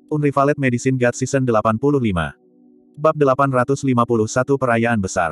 Unrivaled Medicine God Season 85. Bab 851 Perayaan Besar.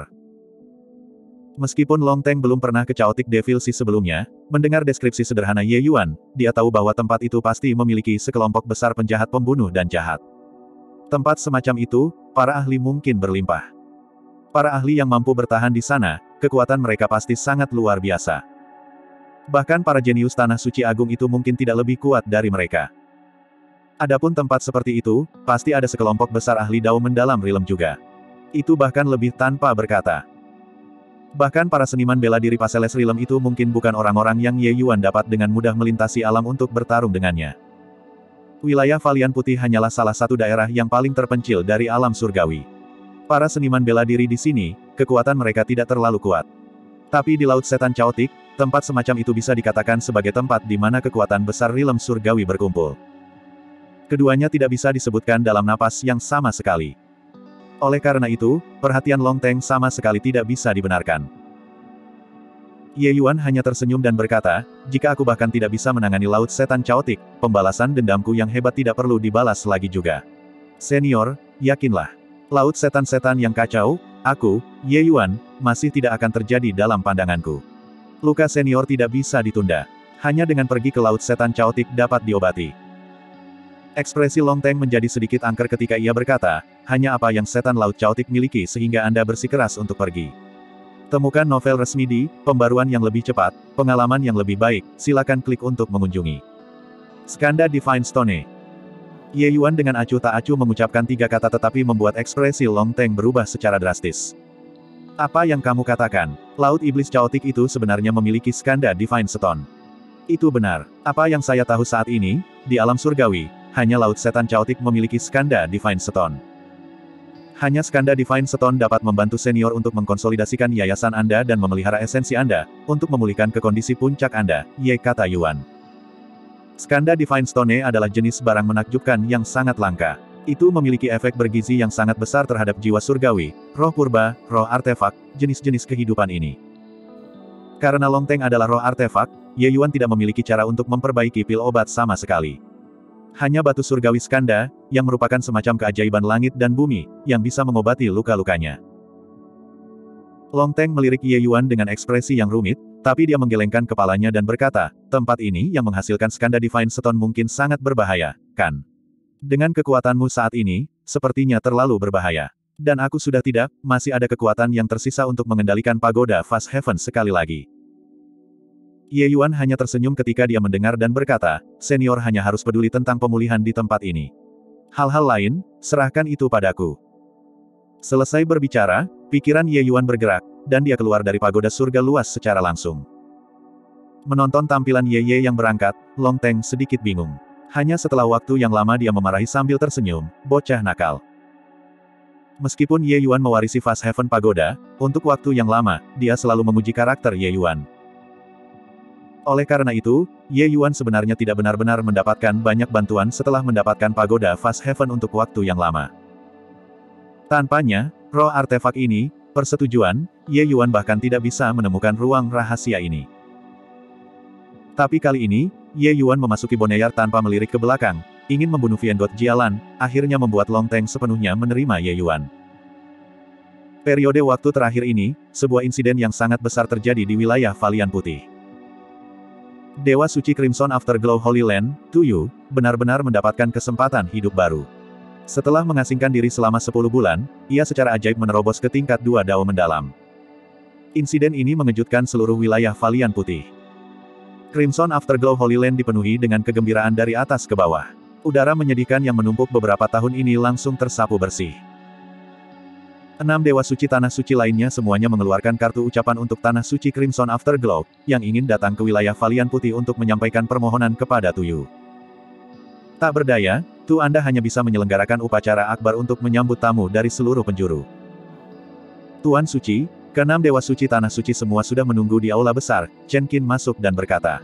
Meskipun Long Teng belum pernah ke Chaotic Devil Sea sebelumnya, mendengar deskripsi sederhana Ye Yuan, dia tahu bahwa tempat itu pasti memiliki sekelompok besar penjahat pembunuh dan jahat. Tempat semacam itu, para ahli mungkin berlimpah. Para ahli yang mampu bertahan di sana, kekuatan mereka pasti sangat luar biasa. Bahkan para jenius Tanah Suci Agung itu mungkin tidak lebih kuat dari mereka. Adapun tempat seperti itu, pasti ada sekelompok besar ahli Dao mendalam Realm juga. Itu bahkan lebih tanpa berkata. Bahkan para seniman bela diri Paseles Realm itu mungkin bukan orang-orang yang Ye Yuan dapat dengan mudah melintasi alam untuk bertarung dengannya. Wilayah Valian Putih hanyalah salah satu daerah yang paling terpencil dari alam surgawi. Para seniman bela diri di sini, kekuatan mereka tidak terlalu kuat. Tapi di Laut Setan Chaotic, tempat semacam itu bisa dikatakan sebagai tempat di mana kekuatan besar Realm surgawi berkumpul. Keduanya tidak bisa disebutkan dalam napas yang sama sekali. Oleh karena itu, perhatian Long Teng sama sekali tidak bisa dibenarkan. Ye Yuan hanya tersenyum dan berkata, jika aku bahkan tidak bisa menangani Laut Setan Chaotic, pembalasan dendamku yang hebat tidak perlu dibalas lagi juga. Senior, yakinlah. Laut setan-setan yang kacau, aku, Ye Yuan, masih tidak akan terjadi dalam pandanganku. Luka senior tidak bisa ditunda. Hanya dengan pergi ke Laut Setan Chaotic dapat diobati. Ekspresi Long Teng menjadi sedikit angker ketika ia berkata, hanya apa yang setan Laut Chaotic miliki sehingga Anda bersikeras untuk pergi. Temukan novel resmi di pembaruan yang lebih cepat, pengalaman yang lebih baik, silakan klik untuk mengunjungi. Skanda Divine Stone. Ye Yuan dengan acuh tak acuh mengucapkan 3 kata tetapi membuat ekspresi Long Teng berubah secara drastis. Apa yang kamu katakan? Laut Iblis Chaotic itu sebenarnya memiliki Skanda Divine Stone. Itu benar. Apa yang saya tahu saat ini, di alam surgawi, hanya Laut Setan Chaotic memiliki Skanda Divine Stone. Hanya Skanda Divine Stone dapat membantu senior untuk mengkonsolidasikan yayasan Anda dan memelihara esensi Anda, untuk memulihkan ke kondisi puncak Anda, Ye kata Yuan. Skanda Divine Stone adalah jenis barang menakjubkan yang sangat langka. Itu memiliki efek bergizi yang sangat besar terhadap jiwa surgawi, roh purba, roh artefak, jenis-jenis kehidupan ini. Karena Long Teng adalah roh artefak, Ye Yuan tidak memiliki cara untuk memperbaiki pil obat sama sekali. Hanya batu surgawi Skanda, yang merupakan semacam keajaiban langit dan bumi, yang bisa mengobati luka-lukanya. Long Teng melirik Ye Yuan dengan ekspresi yang rumit, tapi dia menggelengkan kepalanya dan berkata, tempat ini yang menghasilkan Skanda Divine Stone mungkin sangat berbahaya, kan? Dengan kekuatanmu saat ini, sepertinya terlalu berbahaya. Dan aku sudah tidak, masih ada kekuatan yang tersisa untuk mengendalikan pagoda Fast Heaven sekali lagi. Ye Yuan hanya tersenyum ketika dia mendengar dan berkata, senior hanya harus peduli tentang pemulihan di tempat ini. Hal-hal lain, serahkan itu padaku. Selesai berbicara, pikiran Ye Yuan bergerak, dan dia keluar dari pagoda surga luas secara langsung. Menonton tampilan Ye yang berangkat, Long Teng sedikit bingung. Hanya setelah waktu yang lama dia memarahi sambil tersenyum, bocah nakal. Meskipun Ye Yuan mewarisi Fast Heaven Pagoda, untuk waktu yang lama, dia selalu memuji karakter Ye Yuan. Oleh karena itu, Ye Yuan sebenarnya tidak benar-benar mendapatkan banyak bantuan setelah mendapatkan pagoda Fast Heaven untuk waktu yang lama. Tanpanya, roh artefak ini, persetujuan, Ye Yuan bahkan tidak bisa menemukan ruang rahasia ini. Tapi kali ini, Ye Yuan memasuki Boneyard tanpa melirik ke belakang, ingin membunuh Viengot Jialan, akhirnya membuat Long Teng sepenuhnya menerima Ye Yuan. Periode waktu terakhir ini, sebuah insiden yang sangat besar terjadi di wilayah Valian Putih. Dewa Suci Crimson Afterglow Holy Land, Tuyu, benar-benar mendapatkan kesempatan hidup baru. Setelah mengasingkan diri selama 10 bulan, ia secara ajaib menerobos ke tingkat 2 Dao mendalam. Insiden ini mengejutkan seluruh wilayah Valian Putih. Crimson Afterglow Holy Land dipenuhi dengan kegembiraan dari atas ke bawah. Udara menyedihkan yang menumpuk beberapa tahun ini langsung tersapu bersih. 6 Dewa Suci Tanah Suci lainnya semuanya mengeluarkan kartu ucapan untuk Tanah Suci Crimson Afterglow, yang ingin datang ke wilayah Valian Putih untuk menyampaikan permohonan kepada Tuyu. Tak berdaya, Anda hanya bisa menyelenggarakan upacara akbar untuk menyambut tamu dari seluruh penjuru. Tuan Suci, ke-6 Dewa Suci Tanah Suci semua sudah menunggu di aula besar. Chen Qin masuk dan berkata.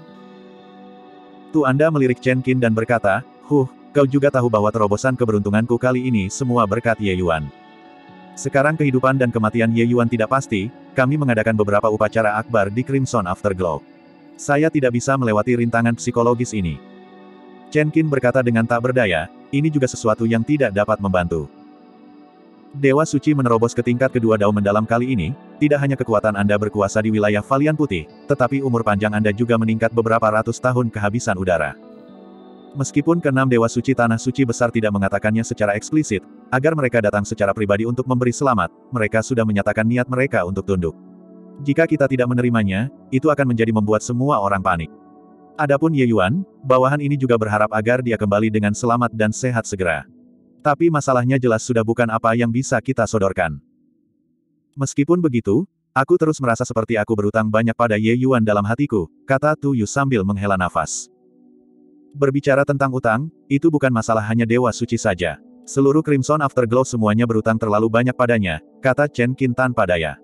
Anda melirik Chen Qin dan berkata, kau juga tahu bahwa terobosan keberuntunganku kali ini semua berkat Ye Yuan. Sekarang kehidupan dan kematian Ye Yuan tidak pasti, kami mengadakan beberapa upacara akbar di Crimson Afterglow. Saya tidak bisa melewati rintangan psikologis ini. Chen Qin berkata dengan tak berdaya, ini juga sesuatu yang tidak dapat membantu. Dewa Suci menerobos ke tingkat kedua Dao Mendalam kali ini, tidak hanya kekuatan Anda berkuasa di wilayah Valian Putih, tetapi umur panjang Anda juga meningkat beberapa ratus tahun kehabisan udara. Meskipun keenam Dewa Suci Tanah Suci Besar tidak mengatakannya secara eksplisit, agar mereka datang secara pribadi untuk memberi selamat, mereka sudah menyatakan niat mereka untuk tunduk. Jika kita tidak menerimanya, itu akan menjadi membuat semua orang panik. Adapun Ye Yuan, bawahan ini juga berharap agar dia kembali dengan selamat dan sehat segera. Tapi masalahnya jelas sudah bukan apa yang bisa kita sodorkan. Meskipun begitu, aku terus merasa seperti aku berutang banyak pada Ye Yuan dalam hatiku, kata Tu Yu sambil menghela nafas. Berbicara tentang utang, itu bukan masalah hanya Dewa Suci saja. Seluruh Crimson Afterglow semuanya berutang terlalu banyak padanya, kata Chen Qin tanpa daya.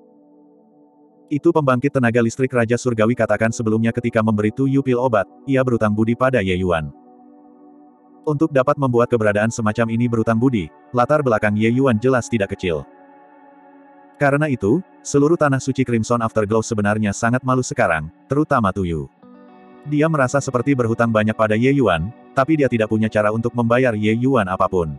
Itu pembangkit tenaga listrik Raja Surgawi katakan sebelumnya ketika memberi Tu Yu pil obat, ia berutang budi pada Ye Yuan. Untuk dapat membuat keberadaan semacam ini berutang budi, latar belakang Ye Yuan jelas tidak kecil. Karena itu, seluruh tanah suci Crimson Afterglow sebenarnya sangat malu sekarang, terutama Tu Yu. Dia merasa seperti berhutang banyak pada Ye Yuan, tapi dia tidak punya cara untuk membayar Ye Yuan apapun.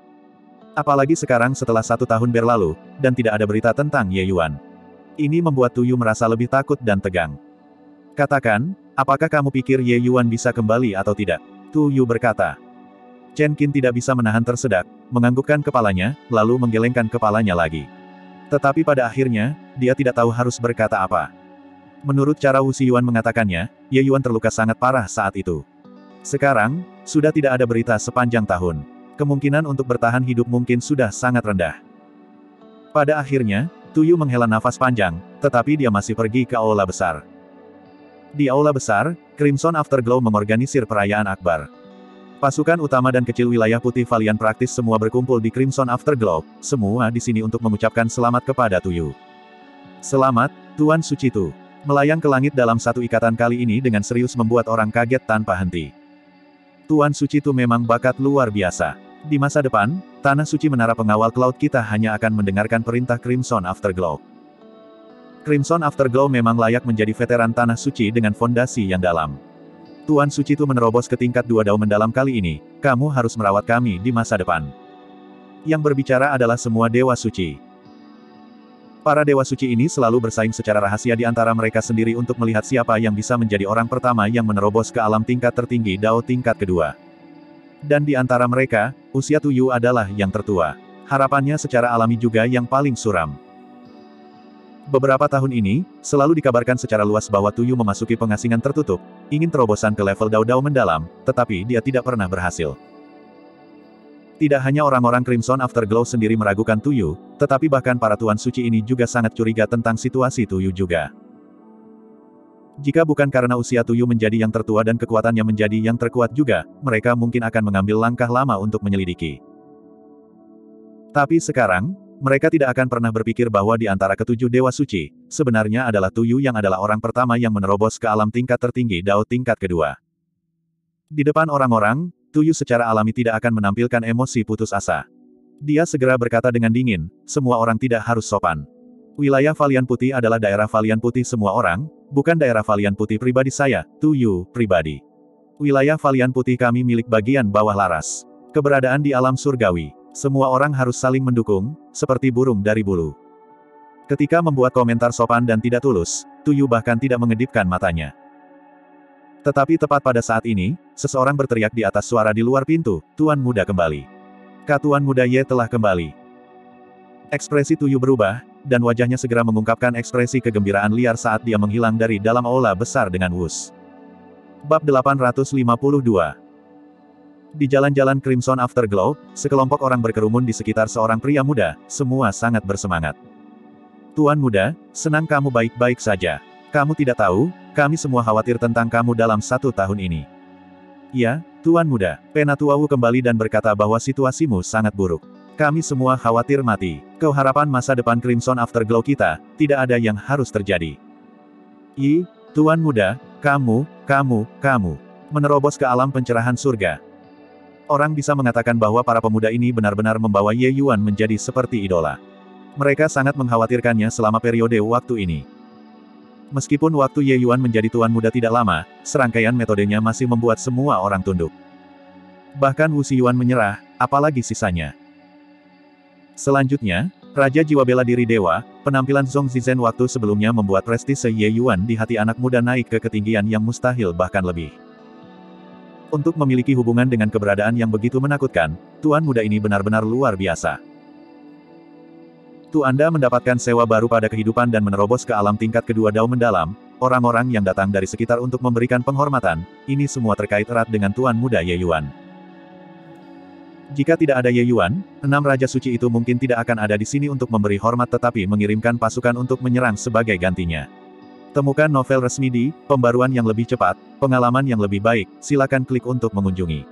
Apalagi sekarang setelah 1 tahun berlalu, dan tidak ada berita tentang Ye Yuan. Ini membuat Tu Yu merasa lebih takut dan tegang. Katakan, apakah kamu pikir Ye Yuan bisa kembali atau tidak? Tu Yu berkata. Chen Qin tidak bisa menahan tersedak, menganggukkan kepalanya, lalu menggelengkan kepalanya lagi. Tetapi pada akhirnya, dia tidak tahu harus berkata apa. Menurut cara Wu Xiyuan mengatakannya, Ye Yuan terluka sangat parah saat itu. Sekarang, sudah tidak ada berita sepanjang tahun. Kemungkinan untuk bertahan hidup mungkin sudah sangat rendah. Pada akhirnya, Tu Yu menghela nafas panjang, tetapi dia masih pergi ke aula besar. Di aula besar, Crimson Afterglow mengorganisir perayaan akbar. Pasukan utama dan kecil wilayah putih Valian praktis semua berkumpul di Crimson Afterglow, semua di sini untuk mengucapkan selamat kepada Tu Yu. Selamat, Tuan Suci Tu. Melayang ke langit dalam satu ikatan kali ini dengan serius membuat orang kaget tanpa henti. Tuan Suci Tu memang bakat luar biasa. Di masa depan, Tanah Suci Menara Pengawal Cloud kita hanya akan mendengarkan perintah Crimson Afterglow. Crimson Afterglow memang layak menjadi veteran Tanah Suci dengan fondasi yang dalam. Tuan Suci Tu menerobos ke tingkat 2 Dao Mendalam kali ini, kamu harus merawat kami di masa depan. Yang berbicara adalah semua Dewa Suci. Para Dewa Suci ini selalu bersaing secara rahasia di antara mereka sendiri untuk melihat siapa yang bisa menjadi orang pertama yang menerobos ke alam tingkat tertinggi Dao tingkat kedua. Dan di antara mereka, usia Tu Yu adalah yang tertua. Harapannya secara alami juga yang paling suram. Beberapa tahun ini, selalu dikabarkan secara luas bahwa Tu Yu memasuki pengasingan tertutup, ingin terobosan ke level Dao-Dao mendalam, tetapi dia tidak pernah berhasil. Tidak hanya orang-orang Crimson Afterglow sendiri meragukan Tu Yu, tetapi bahkan para Tuan Suci ini juga sangat curiga tentang situasi Tu Yu juga. Jika bukan karena usia Tu Yu menjadi yang tertua dan kekuatannya menjadi yang terkuat juga, mereka mungkin akan mengambil langkah lama untuk menyelidiki. Tapi sekarang, mereka tidak akan pernah berpikir bahwa di antara ketujuh Dewa Suci, sebenarnya adalah Tu Yu yang adalah orang pertama yang menerobos ke alam tingkat tertinggi Dao tingkat kedua. Di depan orang-orang, Tu Yu secara alami tidak akan menampilkan emosi putus asa. Dia segera berkata dengan dingin, semua orang tidak harus sopan. Wilayah Valian Putih adalah daerah Valian Putih semua orang, bukan daerah Valian Putih pribadi saya, Tu Yu, pribadi. Wilayah Valian Putih kami milik bagian bawah laras. Keberadaan di alam surgawi. Semua orang harus saling mendukung, seperti burung dari bulu. Ketika membuat komentar sopan dan tidak tulus, Tu Yu bahkan tidak mengedipkan matanya. Tetapi tepat pada saat ini, seseorang berteriak di atas suara di luar pintu, Tuan Muda kembali. Tuan Muda Ye telah kembali. Ekspresi Tu Yu berubah, dan wajahnya segera mengungkapkan ekspresi kegembiraan liar saat dia menghilang dari dalam aula besar dengan wus. Bab 852. Di jalan-jalan Crimson Afterglow, sekelompok orang berkerumun di sekitar seorang pria muda, semua sangat bersemangat. Tuan Muda, senang kamu baik-baik saja. Kamu tidak tahu, kami semua khawatir tentang kamu dalam 1 tahun ini. Ya, Tuan Muda, Penatua Wu kembali dan berkata bahwa situasimu sangat buruk. Kami semua khawatir mati. Keharapan masa depan Crimson Afterglow kita, tidak ada yang harus terjadi. Tuan Muda, kamu, menerobos ke alam pencerahan surga. Orang bisa mengatakan bahwa para pemuda ini benar-benar membawa Ye Yuan menjadi seperti idola. Mereka sangat mengkhawatirkannya selama periode waktu ini. Meskipun waktu Ye Yuan menjadi Tuan Muda tidak lama, serangkaian metodenya masih membuat semua orang tunduk. Bahkan Wu Xiyuan menyerah, apalagi sisanya. Selanjutnya, Raja Jiwa Bela Diri Dewa, penampilan Zhong Zizhen waktu sebelumnya membuat prestise Ye Yuan di hati anak muda naik ke ketinggian yang mustahil bahkan lebih. Untuk memiliki hubungan dengan keberadaan yang begitu menakutkan, tuan muda ini benar-benar luar biasa. Anda mendapatkan sewa baru pada kehidupan dan menerobos ke alam tingkat kedua Dao Mendalam, orang-orang yang datang dari sekitar untuk memberikan penghormatan, ini semua terkait erat dengan tuan muda Ye Yuan. Jika tidak ada Ye Yuan, 6 Raja Suci itu mungkin tidak akan ada di sini untuk memberi hormat tetapi mengirimkan pasukan untuk menyerang sebagai gantinya. Temukan novel resmi di Pembaruan yang lebih cepat, pengalaman yang lebih baik, silakan klik untuk mengunjungi.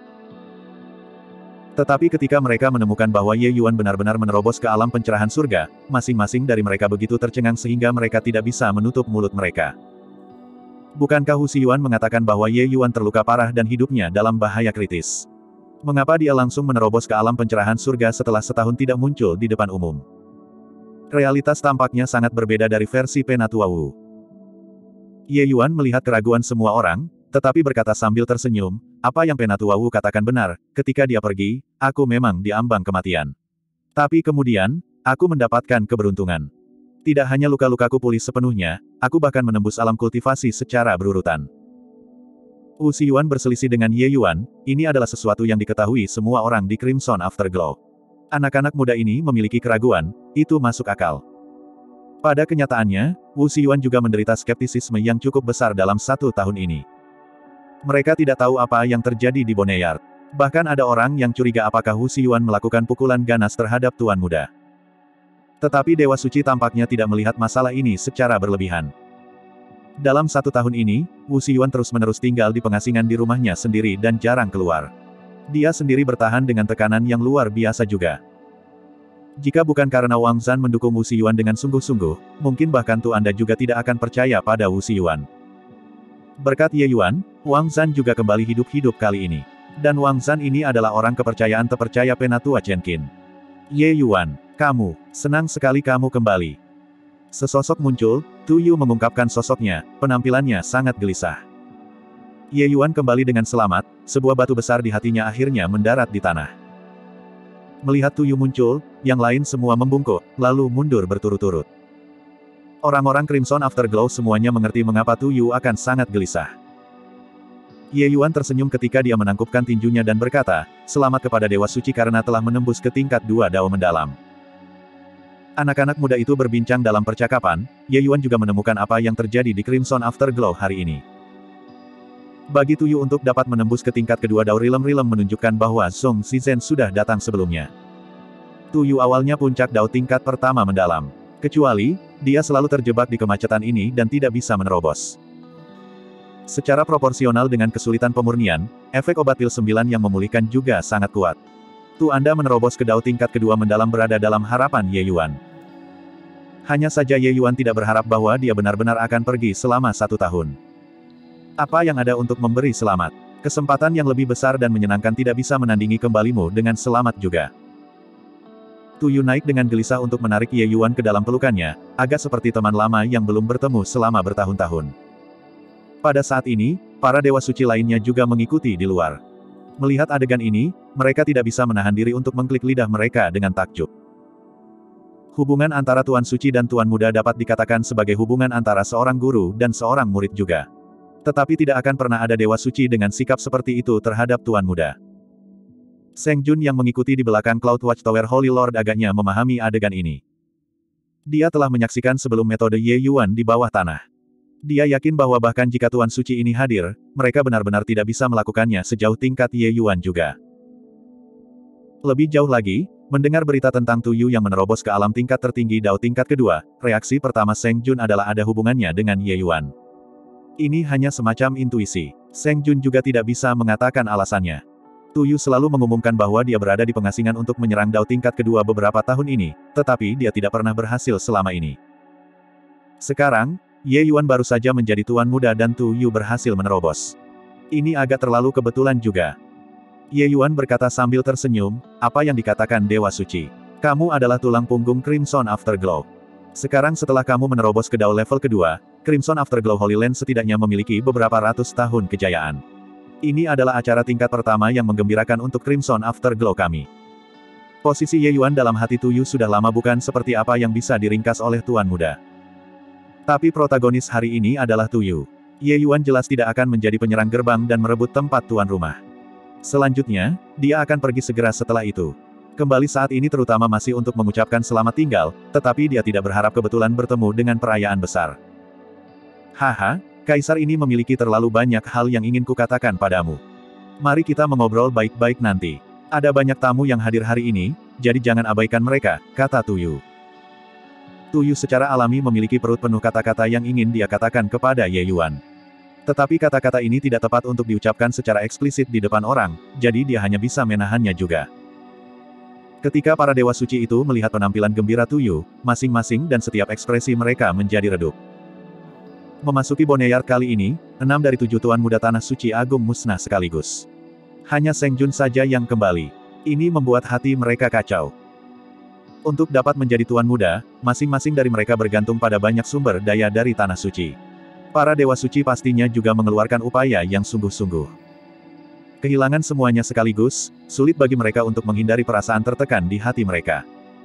Tetapi ketika mereka menemukan bahwa Ye Yuan benar-benar menerobos ke alam pencerahan surga, masing-masing dari mereka begitu tercengang sehingga mereka tidak bisa menutup mulut mereka. Bukankah Wu Xiyuan mengatakan bahwa Ye Yuan terluka parah dan hidupnya dalam bahaya kritis? Mengapa dia langsung menerobos ke alam pencerahan surga setelah setahun tidak muncul di depan umum? Realitas tampaknya sangat berbeda dari versi Penatua Wu. Ye Yuan melihat keraguan semua orang, tetapi berkata sambil tersenyum, apa yang Penatua Wu katakan benar, ketika dia pergi, aku memang diambang kematian. Tapi kemudian, aku mendapatkan keberuntungan. Tidak hanya luka-lukaku pulih sepenuhnya, aku bahkan menembus alam kultivasi secara berurutan. Wu Xiyuan berselisih dengan Ye Yuan, ini adalah sesuatu yang diketahui semua orang di Crimson Afterglow. Anak-anak muda ini memiliki keraguan, itu masuk akal. Pada kenyataannya, Wu Xiyuan juga menderita skeptisisme yang cukup besar dalam 1 tahun ini. Mereka tidak tahu apa yang terjadi di Boneyard. Bahkan ada orang yang curiga apakah Wu Xiyuan melakukan pukulan ganas terhadap tuan muda. Tetapi Dewa Suci tampaknya tidak melihat masalah ini secara berlebihan. Dalam 1 tahun ini, Wu Xiyuan terus-menerus tinggal di pengasingan di rumahnya sendiri dan jarang keluar. Dia sendiri bertahan dengan tekanan yang luar biasa juga. Jika bukan karena Wang Zhan mendukung Wu Xiyuan dengan sungguh-sungguh, mungkin bahkan Anda juga tidak akan percaya pada Wu Xiyuan. Berkat Ye Yuan, Wang Zhan juga kembali hidup-hidup kali ini. Dan Wang Zhan ini adalah orang kepercayaan terpercaya Penatua Chen Qin. Ye Yuan, kamu, senang sekali kamu kembali. Sesosok muncul, Tu Yu mengungkapkan sosoknya, penampilannya sangat gelisah. Ye Yuan kembali dengan selamat, sebuah batu besar di hatinya akhirnya mendarat di tanah. Melihat Tu Yu muncul, yang lain semua membungkuk, lalu mundur berturut-turut. Orang-orang Crimson Afterglow semuanya mengerti mengapa Tu Yu akan sangat gelisah. Ye Yuan tersenyum ketika dia menangkupkan tinjunya dan berkata, selamat kepada Dewa Suci karena telah menembus ke tingkat 2 Dao Mendalam. Anak-anak muda itu berbincang dalam percakapan, Ye Yuan juga menemukan apa yang terjadi di Crimson Afterglow hari ini. Bagi Tu Yu untuk dapat menembus ke tingkat kedua Dao Rilem-Rilem menunjukkan bahwa Zhong Zizhen sudah datang sebelumnya. Tu Yu awalnya puncak Dao tingkat pertama mendalam. Kecuali, dia selalu terjebak di kemacetan ini dan tidak bisa menerobos. Secara proporsional dengan kesulitan pemurnian, efek obat pil 9 yang memulihkan juga sangat kuat. Anda menerobos ke Dao tingkat kedua mendalam berada dalam harapan Ye Yuan. Hanya saja Ye Yuan tidak berharap bahwa dia benar-benar akan pergi selama 1 tahun. Apa yang ada untuk memberi selamat? Kesempatan yang lebih besar dan menyenangkan tidak bisa menandingi kembalimu dengan selamat juga. Tu Yu naik dengan gelisah untuk menarik Ye Yuan ke dalam pelukannya, agak seperti teman lama yang belum bertemu selama bertahun-tahun. Pada saat ini, para Dewa Suci lainnya juga mengikuti di luar. Melihat adegan ini, mereka tidak bisa menahan diri untuk mengklik lidah mereka dengan takjub. Hubungan antara Tuan Suci dan Tuan Muda dapat dikatakan sebagai hubungan antara seorang guru dan seorang murid juga. Tetapi tidak akan pernah ada Dewa Suci dengan sikap seperti itu terhadap Tuan Muda. Seng Jun yang mengikuti di belakang Cloud Watchtower Holy Lord agaknya memahami adegan ini. Dia telah menyaksikan sebelum metode Ye Yuan di bawah tanah. Dia yakin bahwa bahkan jika Tuan Suci ini hadir, mereka benar-benar tidak bisa melakukannya sejauh tingkat Ye Yuan juga. Lebih jauh lagi, mendengar berita tentang Tu Yu yang menerobos ke alam tingkat tertinggi Dao tingkat kedua, reaksi pertama Seng Jun adalah ada hubungannya dengan Ye Yuan. Ini hanya semacam intuisi. Seng Jun juga tidak bisa mengatakan alasannya. Tu Yu selalu mengumumkan bahwa dia berada di pengasingan untuk menyerang Dao tingkat kedua beberapa tahun ini, tetapi dia tidak pernah berhasil selama ini. Sekarang, Ye Yuan baru saja menjadi Tuan Muda dan Tu Yu berhasil menerobos. Ini agak terlalu kebetulan juga. Ye Yuan berkata sambil tersenyum, apa yang dikatakan Dewa Suci. Kamu adalah tulang punggung Crimson Afterglow. Sekarang setelah kamu menerobos ke Dao level kedua, Crimson Afterglow Holy Land setidaknya memiliki beberapa ratus tahun kejayaan. Ini adalah acara tingkat pertama yang menggembirakan untuk Crimson Afterglow kami. Posisi Ye Yuan dalam hati Tuyu sudah lama bukan seperti apa yang bisa diringkas oleh Tuan Muda. Tapi protagonis hari ini adalah Tuyu. Ye Yuan jelas tidak akan menjadi penyerang gerbang dan merebut tempat tuan rumah. Selanjutnya, dia akan pergi segera setelah itu. Kembali saat ini terutama masih untuk mengucapkan selamat tinggal, tetapi dia tidak berharap kebetulan bertemu dengan perayaan besar. Haha, Kaisar ini memiliki terlalu banyak hal yang ingin kukatakan padamu. Mari kita mengobrol baik-baik nanti. Ada banyak tamu yang hadir hari ini, jadi jangan abaikan mereka, kata Tuyu. Tuyu secara alami memiliki perut penuh kata-kata yang ingin dia katakan kepada Ye Yuan. Tetapi kata-kata ini tidak tepat untuk diucapkan secara eksplisit di depan orang, jadi dia hanya bisa menahannya juga. Ketika para dewa suci itu melihat penampilan gembira Tuyu, masing-masing dan setiap ekspresi mereka menjadi redup. Memasuki Boneyard kali ini, 6 dari 7 tuan muda tanah suci agung musnah sekaligus. Hanya Seng Jun saja yang kembali. Ini membuat hati mereka kacau. Untuk dapat menjadi tuan muda, masing-masing dari mereka bergantung pada banyak sumber daya dari tanah suci. Para dewa suci pastinya juga mengeluarkan upaya yang sungguh-sungguh. Kehilangan semuanya sekaligus, sulit bagi mereka untuk menghindari perasaan tertekan di hati mereka.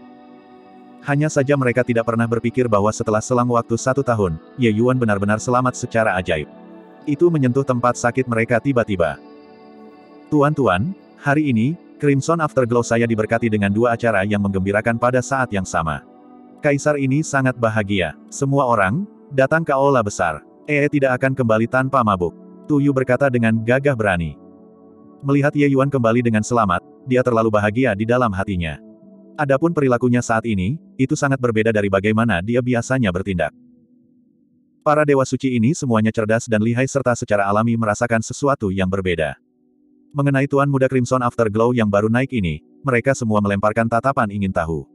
Hanya saja mereka tidak pernah berpikir bahwa setelah selang waktu 1 tahun, Ye Yuan benar-benar selamat secara ajaib. Itu menyentuh tempat sakit mereka tiba-tiba. Tuan-tuan, hari ini, Crimson Afterglow saya diberkati dengan 2 acara yang menggembirakan pada saat yang sama. Kaisar ini sangat bahagia. Semua orang, datang ke aula besar. Tidak akan kembali tanpa mabuk. Tuyu berkata dengan gagah berani. Melihat Ye Yuan kembali dengan selamat, dia terlalu bahagia di dalam hatinya. Adapun perilakunya saat ini, itu sangat berbeda dari bagaimana dia biasanya bertindak. Para dewa suci ini semuanya cerdas dan lihai serta secara alami merasakan sesuatu yang berbeda. Mengenai Tuan Muda Crimson Afterglow yang baru naik ini, mereka semua melemparkan tatapan ingin tahu.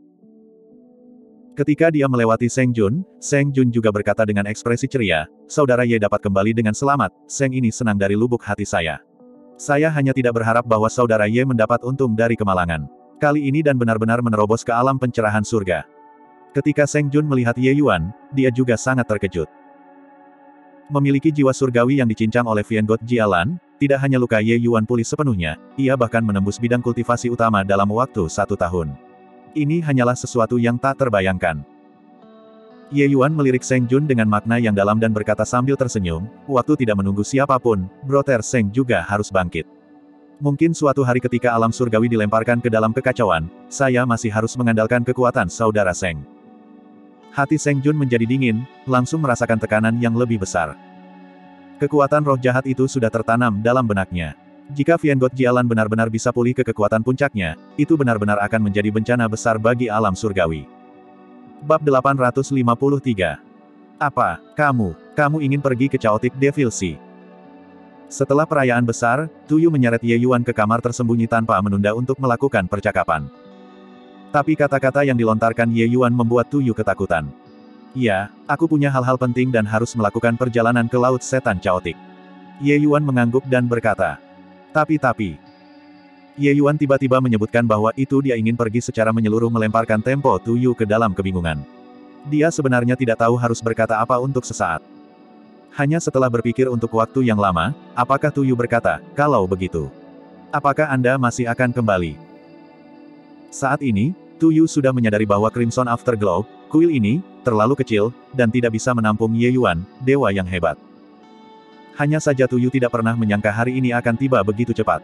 Ketika dia melewati Seng Jun juga berkata dengan ekspresi ceria, "Saudara Ye dapat kembali dengan selamat, Seng ini senang dari lubuk hati saya. Saya hanya tidak berharap bahwa Saudara Ye mendapat untung dari kemalangan. Kali ini dan benar-benar menerobos ke alam pencerahan surga." Ketika Seng Jun melihat Ye Yuan, dia juga sangat terkejut. Memiliki jiwa surgawi yang dicincang oleh Vienggot Jialan, tidak hanya luka Ye Yuan pulih sepenuhnya, ia bahkan menembus bidang kultivasi utama dalam waktu 1 tahun. Ini hanyalah sesuatu yang tak terbayangkan. Ye Yuan melirik Seng Jun dengan makna yang dalam dan berkata sambil tersenyum, "Waktu tidak menunggu siapapun, Brother Seng juga harus bangkit. Mungkin suatu hari ketika alam surgawi dilemparkan ke dalam kekacauan, saya masih harus mengandalkan kekuatan Saudara Seng." Hati Seng Jun menjadi dingin, langsung merasakan tekanan yang lebih besar. Kekuatan roh jahat itu sudah tertanam dalam benaknya. Jika Vienggot Jialan benar-benar bisa pulih ke kekuatan puncaknya, itu benar-benar akan menjadi bencana besar bagi alam surgawi. Bab 853. Apa, kamu ingin pergi ke Chaotic Devil Sea? Setelah perayaan besar, Tuyu menyeret Ye Yuan ke kamar tersembunyi tanpa menunda untuk melakukan percakapan. Tapi kata-kata yang dilontarkan Ye Yuan membuat Tuyu ketakutan. "Ya, aku punya hal-hal penting dan harus melakukan perjalanan ke Laut Setan Chaotic." Ye Yuan mengangguk dan berkata. Tapi. Ye Yuan tiba-tiba menyebutkan bahwa itu dia ingin pergi secara menyeluruh melemparkan tempo Tuyu ke dalam kebingungan. Dia sebenarnya tidak tahu harus berkata apa untuk sesaat. Hanya setelah berpikir untuk waktu yang lama, apakah Tuyu berkata, "Kalau begitu, apakah Anda masih akan kembali?" Saat ini, Tuyu sudah menyadari bahwa Crimson Afterglow, kuil ini, terlalu kecil, dan tidak bisa menampung Ye Yuan, dewa yang hebat. Hanya saja Tuyu tidak pernah menyangka hari ini akan tiba begitu cepat.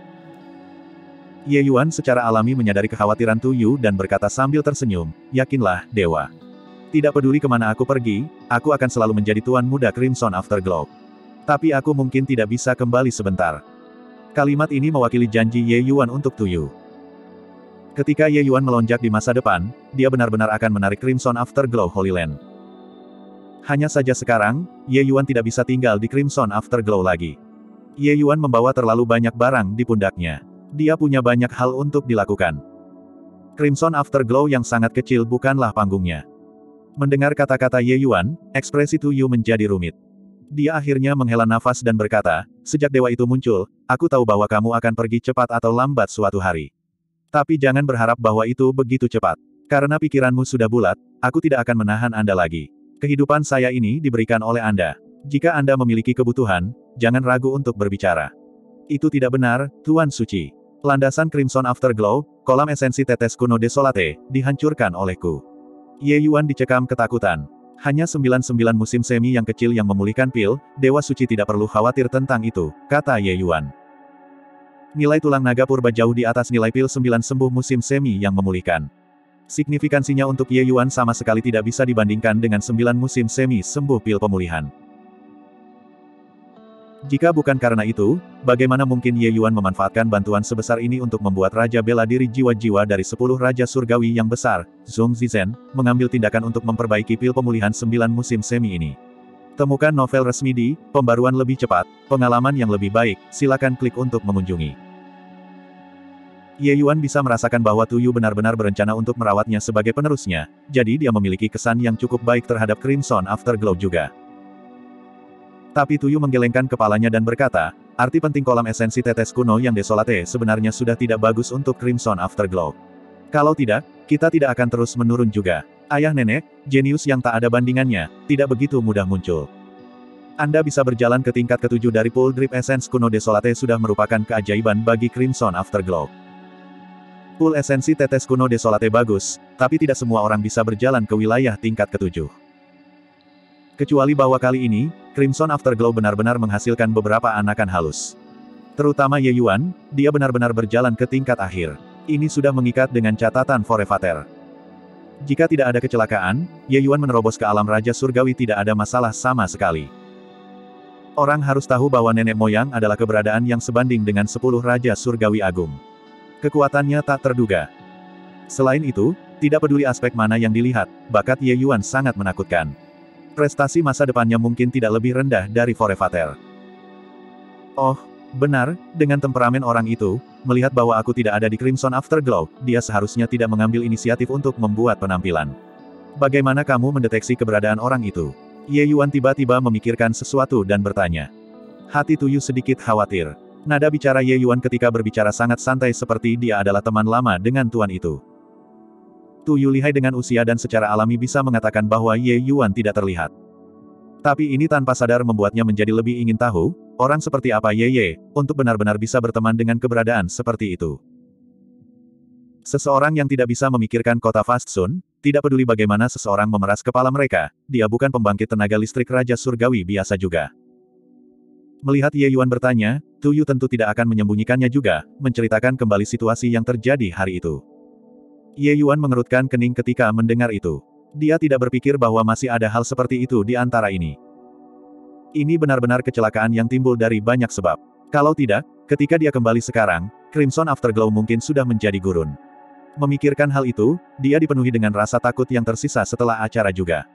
Ye Yuan secara alami menyadari kekhawatiran Tuyu dan berkata sambil tersenyum, "Yakinlah, dewa. Tidak peduli kemana aku pergi, aku akan selalu menjadi Tuan Muda Crimson Afterglow. Tapi aku mungkin tidak bisa kembali sebentar." Kalimat ini mewakili janji Ye Yuan untuk Tuyu. Ketika Ye Yuan melonjak di masa depan, dia benar-benar akan menarik Crimson Afterglow Holy Land. Hanya saja sekarang, Ye Yuan tidak bisa tinggal di Crimson Afterglow lagi. Ye Yuan membawa terlalu banyak barang di pundaknya. Dia punya banyak hal untuk dilakukan. Crimson Afterglow yang sangat kecil bukanlah panggungnya. Mendengar kata-kata Ye Yuan, ekspresi Tuyu menjadi rumit. Dia akhirnya menghela nafas dan berkata, "Sejak dewa itu muncul, aku tahu bahwa kamu akan pergi cepat atau lambat suatu hari. Tapi jangan berharap bahwa itu begitu cepat. Karena pikiranmu sudah bulat, aku tidak akan menahan Anda lagi. Kehidupan saya ini diberikan oleh Anda. Jika Anda memiliki kebutuhan, jangan ragu untuk berbicara." Itu tidak benar, Tuan Suci. Landasan Crimson Afterglow, kolam esensi tetes kuno Desolate, dihancurkan olehku. Ye Yuan dicekam ketakutan. Hanya 99 musim semi yang kecil yang memulihkan pil, Dewa Suci tidak perlu khawatir tentang itu, kata Ye Yuan. Nilai tulang naga purba jauh di atas nilai pil 9 sembuh musim semi yang memulihkan. Signifikansinya untuk Ye Yuan sama sekali tidak bisa dibandingkan dengan 9 musim semi sembuh pil pemulihan. Jika bukan karena itu, bagaimana mungkin Ye Yuan memanfaatkan bantuan sebesar ini untuk membuat Raja Bela Diri jiwa-jiwa dari 10 Raja Surgawi yang besar, Zhong Zizhen, mengambil tindakan untuk memperbaiki pil pemulihan 9 musim semi ini. Temukan novel resmi di Pembaruan Lebih Cepat, Pengalaman yang Lebih Baik, silakan klik untuk mengunjungi. Ye Yuan bisa merasakan bahwa Tuyu benar-benar berencana untuk merawatnya sebagai penerusnya, jadi dia memiliki kesan yang cukup baik terhadap Crimson Afterglow juga. Tapi Tuyu menggelengkan kepalanya dan berkata, arti penting kolam esensi tetes kuno yang Desolate sebenarnya sudah tidak bagus untuk Crimson Afterglow. Kalau tidak, kita tidak akan terus menurun juga. Ayah nenek, jenius yang tak ada bandingannya, tidak begitu mudah muncul. Anda bisa berjalan ke tingkat ke-7 dari Pool Drip Essence kuno Desolate sudah merupakan keajaiban bagi Crimson Afterglow. Pool esensi tetes kuno Desolate bagus, tapi tidak semua orang bisa berjalan ke wilayah tingkat ke-7. Kecuali bahwa kali ini, Crimson Afterglow benar-benar menghasilkan beberapa anakan halus. Terutama Ye Yuan, dia benar-benar berjalan ke tingkat akhir. Ini sudah mengikat dengan catatan Forevater. Jika tidak ada kecelakaan, Ye Yuan menerobos ke alam Raja Surgawi tidak ada masalah sama sekali. Orang harus tahu bahwa nenek moyang adalah keberadaan yang sebanding dengan 10 Raja Surgawi Agung. Kekuatannya tak terduga. Selain itu, tidak peduli aspek mana yang dilihat, bakat Ye Yuan sangat menakutkan. Prestasi masa depannya mungkin tidak lebih rendah dari Forevater. Oh, benar, dengan temperamen orang itu, melihat bahwa aku tidak ada di Crimson Afterglow, dia seharusnya tidak mengambil inisiatif untuk membuat penampilan. Bagaimana kamu mendeteksi keberadaan orang itu? Ye Yuan tiba-tiba memikirkan sesuatu dan bertanya. Hati Tuyu sedikit khawatir. Nada bicara Ye Yuan ketika berbicara sangat santai seperti dia adalah teman lama dengan tuan itu. Tuyu lihai dengan usia dan secara alami bisa mengatakan bahwa Ye Yuan tidak terlihat. Tapi ini tanpa sadar membuatnya menjadi lebih ingin tahu, orang seperti apa Ye, untuk benar-benar bisa berteman dengan keberadaan seperti itu. Seseorang yang tidak bisa memikirkan kota Fast Sun, tidak peduli bagaimana seseorang memeras kepala mereka, dia bukan pembangkit tenaga listrik Raja Surgawi biasa juga. Melihat Ye Yuan bertanya, Tuyu tentu tidak akan menyembunyikannya juga, menceritakan kembali situasi yang terjadi hari itu. Ye Yuan mengerutkan kening ketika mendengar itu. Dia tidak berpikir bahwa masih ada hal seperti itu di antara ini. Ini benar-benar kecelakaan yang timbul dari banyak sebab. Kalau tidak, ketika dia kembali sekarang, Crimson Afterglow mungkin sudah menjadi gurun. Memikirkan hal itu, dia dipenuhi dengan rasa takut yang tersisa setelah acara juga.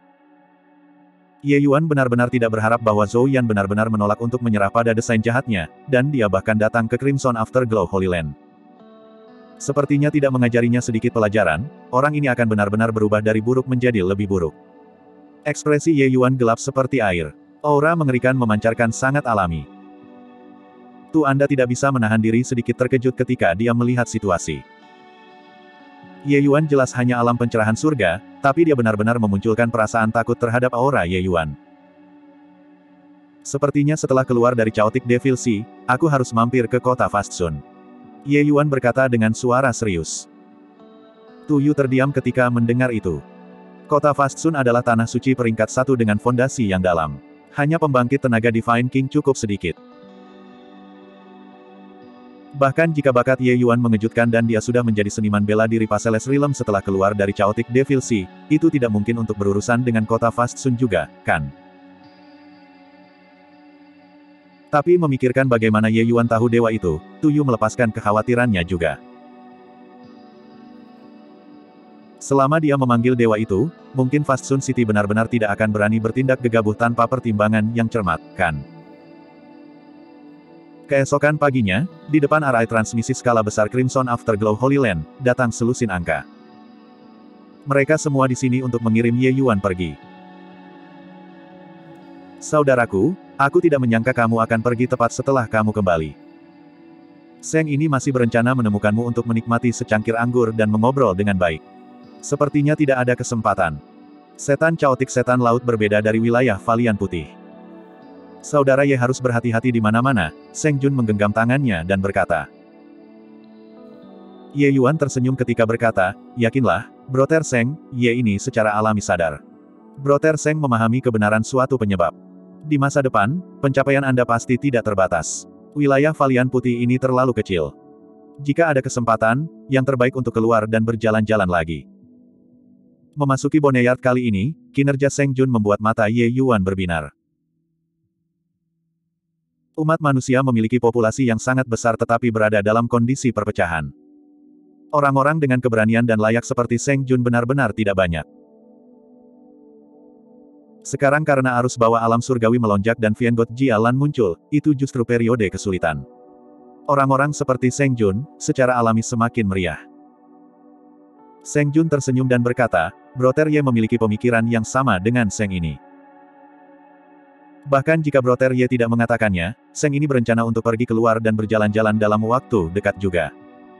Ye Yuan benar-benar tidak berharap bahwa Zhou Yan benar-benar menolak untuk menyerah pada desain jahatnya, dan dia bahkan datang ke Crimson Afterglow Holy Land. Sepertinya tidak mengajarinya sedikit pelajaran, orang ini akan benar-benar berubah dari buruk menjadi lebih buruk. Ekspresi Ye Yuan gelap seperti air. Aura mengerikan memancarkan sangat alami. Anda tidak bisa menahan diri sedikit terkejut ketika dia melihat situasi. Ye Yuan jelas hanya alam pencerahan surga, tapi dia benar-benar memunculkan perasaan takut terhadap aura Ye Yuan. Sepertinya setelah keluar dari Chaotic Devil Sea, aku harus mampir ke kota Fast Sun. Ye Yuan berkata dengan suara serius. Tuyu terdiam ketika mendengar itu. Kota Fast Sun adalah tanah suci peringkat 1 dengan fondasi yang dalam. Hanya pembangkit tenaga Divine King cukup sedikit. Bahkan jika bakat Ye Yuan mengejutkan dan dia sudah menjadi seniman bela diri Passeles Realm setelah keluar dari Chaotic Devil Sea, itu tidak mungkin untuk berurusan dengan kota Fast Sun juga, kan? Tapi memikirkan bagaimana Ye Yuan tahu dewa itu, Tuyu melepaskan kekhawatirannya juga. Selama dia memanggil dewa itu, mungkin Fast Sun City benar-benar tidak akan berani bertindak gegabah tanpa pertimbangan yang cermat, kan? Keesokan paginya, di depan arai transmisi skala besar Crimson Afterglow Holy Land, datang selusin angka. Mereka semua di sini untuk mengirim Ye Yuan pergi. Saudaraku, aku tidak menyangka kamu akan pergi tepat setelah kamu kembali. Seng ini masih berencana menemukanmu untuk menikmati secangkir anggur dan mengobrol dengan baik. Sepertinya tidak ada kesempatan. Setan Chaotic Setan Laut berbeda dari wilayah Valian Putih. Saudara Ye harus berhati-hati di mana-mana, Seng Jun menggenggam tangannya dan berkata. Ye Yuan tersenyum ketika berkata, yakinlah, Brother Seng, Ye ini secara alami sadar. Brother Seng memahami kebenaran suatu penyebab. Di masa depan, pencapaian Anda pasti tidak terbatas. Wilayah Valian Putih ini terlalu kecil. Jika ada kesempatan, yang terbaik untuk keluar dan berjalan-jalan lagi. Memasuki Boneyard kali ini, kinerja Seng Jun membuat mata Ye Yuan berbinar. Umat manusia memiliki populasi yang sangat besar tetapi berada dalam kondisi perpecahan. Orang-orang dengan keberanian dan layak seperti Seng Jun benar-benar tidak banyak. Sekarang karena arus bawah alam surgawi melonjak dan Viengot Jialan muncul, itu justru periode kesulitan. Orang-orang seperti Seng Jun, secara alami semakin meriah. Seng Jun tersenyum dan berkata, Brother Ye memiliki pemikiran yang sama dengan Seng ini. Bahkan jika Brother Ye tidak mengatakannya, Seng ini berencana untuk pergi keluar dan berjalan-jalan dalam waktu dekat juga.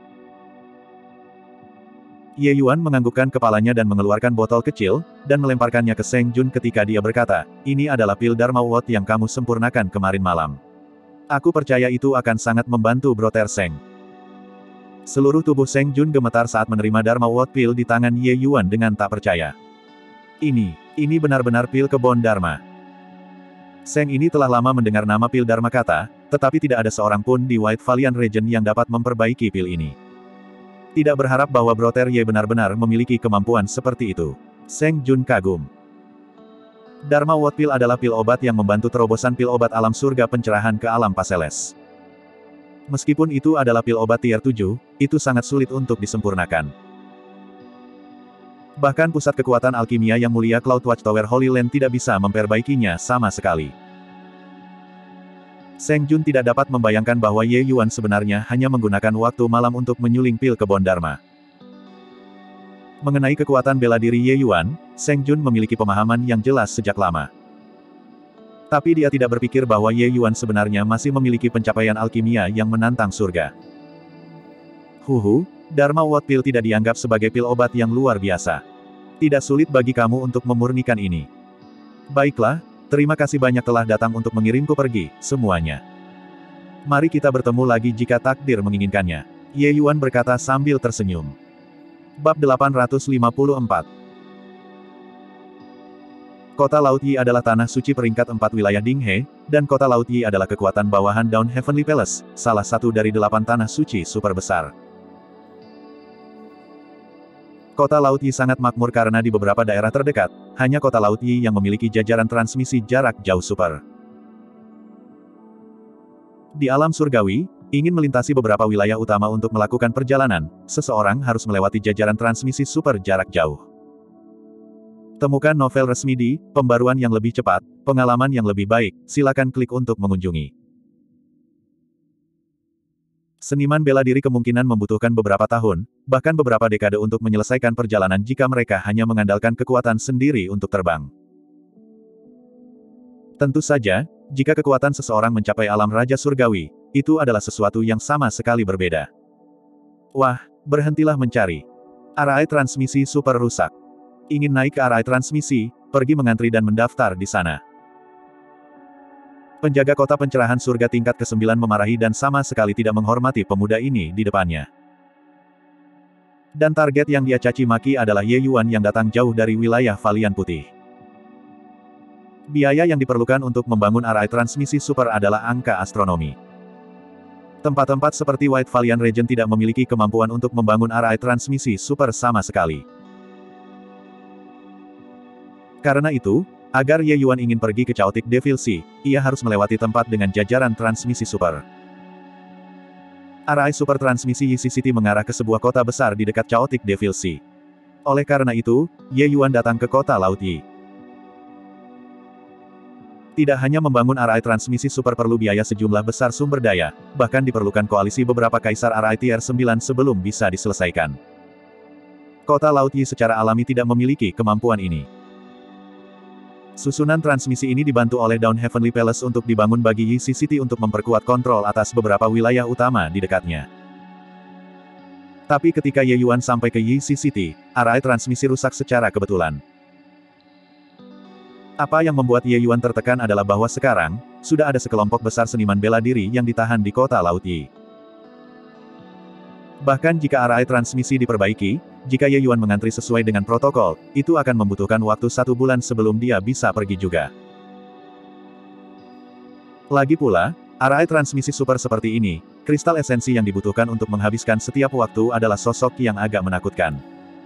Ye Yuan menganggukkan kepalanya dan mengeluarkan botol kecil, dan melemparkannya ke Seng Jun ketika dia berkata, ini adalah pil Dharma Wot yang kamu sempurnakan kemarin malam. Aku percaya itu akan sangat membantu Brother Seng. Seluruh tubuh Seng Jun gemetar saat menerima Dharma Wot pil di tangan Ye Yuan dengan tak percaya. Ini benar-benar pil kebon Dharma. Seng ini telah lama mendengar nama pil Dharma kata, tetapi tidak ada seorang pun di White Valiant Region yang dapat memperbaiki pil ini. Tidak berharap bahwa Brother Ye benar-benar memiliki kemampuan seperti itu. Seng Jun kagum. Dharma Wot Pil adalah pil obat yang membantu terobosan pil obat alam surga pencerahan ke alam Paseles. Meskipun itu adalah pil obat tier 7, itu sangat sulit untuk disempurnakan. Bahkan pusat kekuatan alkimia yang mulia Cloud Watchtower Holy Land tidak bisa memperbaikinya sama sekali. Seng Jun tidak dapat membayangkan bahwa Ye Yuan sebenarnya hanya menggunakan waktu malam untuk menyuling pil kebon Dharma. Mengenai kekuatan bela diri Ye Yuan, Seng Jun memiliki pemahaman yang jelas sejak lama. Tapi dia tidak berpikir bahwa Ye Yuan sebenarnya masih memiliki pencapaian alkimia yang menantang surga. Dharma Wot Pil tidak dianggap sebagai pil obat yang luar biasa. Tidak sulit bagi kamu untuk memurnikan ini. Baiklah, terima kasih banyak telah datang untuk mengirimku pergi, semuanya. Mari kita bertemu lagi jika takdir menginginkannya. Ye Yuan berkata sambil tersenyum. Bab 854. Kota Laut Yi adalah tanah suci peringkat 4 wilayah Dinghe, dan kota Laut Yi adalah kekuatan bawahan Dawn Heavenly Palace, salah satu dari 8 tanah suci super besar. Kota Laut Yi sangat makmur karena di beberapa daerah terdekat, hanya kota Laut Yi yang memiliki jajaran transmisi jarak jauh super. Di alam surgawi, ingin melintasi beberapa wilayah utama untuk melakukan perjalanan, seseorang harus melewati jajaran transmisi super jarak jauh. Temukan novel resmi di Pembaruan yang lebih cepat, pengalaman yang lebih baik, silakan klik untuk mengunjungi. Seniman bela diri kemungkinan membutuhkan beberapa tahun, bahkan beberapa dekade untuk menyelesaikan perjalanan jika mereka hanya mengandalkan kekuatan sendiri untuk terbang. Tentu saja, jika kekuatan seseorang mencapai alam Raja Surgawi, itu adalah sesuatu yang sama sekali berbeda. Wah, berhentilah mencari. Arai transmisi super rusak. Ingin naik ke arai transmisi, pergi mengantri dan mendaftar di sana. Penjaga kota pencerahan surga tingkat ke-9 memarahi dan sama sekali tidak menghormati pemuda ini di depannya. Dan target yang dia caci maki adalah Ye Yuan yang datang jauh dari wilayah Valian Putih. Biaya yang diperlukan untuk membangun arai transmisi super adalah angka astronomi. Tempat-tempat seperti White Valiant Region tidak memiliki kemampuan untuk membangun arai transmisi super sama sekali. Karena itu, agar Ye Yuan ingin pergi ke Chaotic Devil Sea, ia harus melewati tempat dengan jajaran transmisi super. Arai super transmisi Yi City mengarah ke sebuah kota besar di dekat Chaotic Devil Sea. Oleh karena itu, Ye Yuan datang ke kota Laut Yi. Tidak hanya membangun arai transmisi super perlu biaya sejumlah besar sumber daya, bahkan diperlukan koalisi beberapa kaisar arai tier 9 sebelum bisa diselesaikan. Kota Laut Yi secara alami tidak memiliki kemampuan ini. Susunan transmisi ini dibantu oleh Dawn Heavenly Palace untuk dibangun bagi Yi City untuk memperkuat kontrol atas beberapa wilayah utama di dekatnya. Tapi ketika Ye Yuan sampai ke Yi City, arai transmisi rusak secara kebetulan. Apa yang membuat Ye Yuan tertekan adalah bahwa sekarang, sudah ada sekelompok besar seniman bela diri yang ditahan di kota Laut Yi. Bahkan jika arai transmisi diperbaiki, jika Ye Yuan mengantri sesuai dengan protokol, itu akan membutuhkan waktu 1 bulan sebelum dia bisa pergi juga. Lagi pula, arai transmisi super seperti ini, kristal esensi yang dibutuhkan untuk menghabiskan setiap waktu adalah sosok yang agak menakutkan.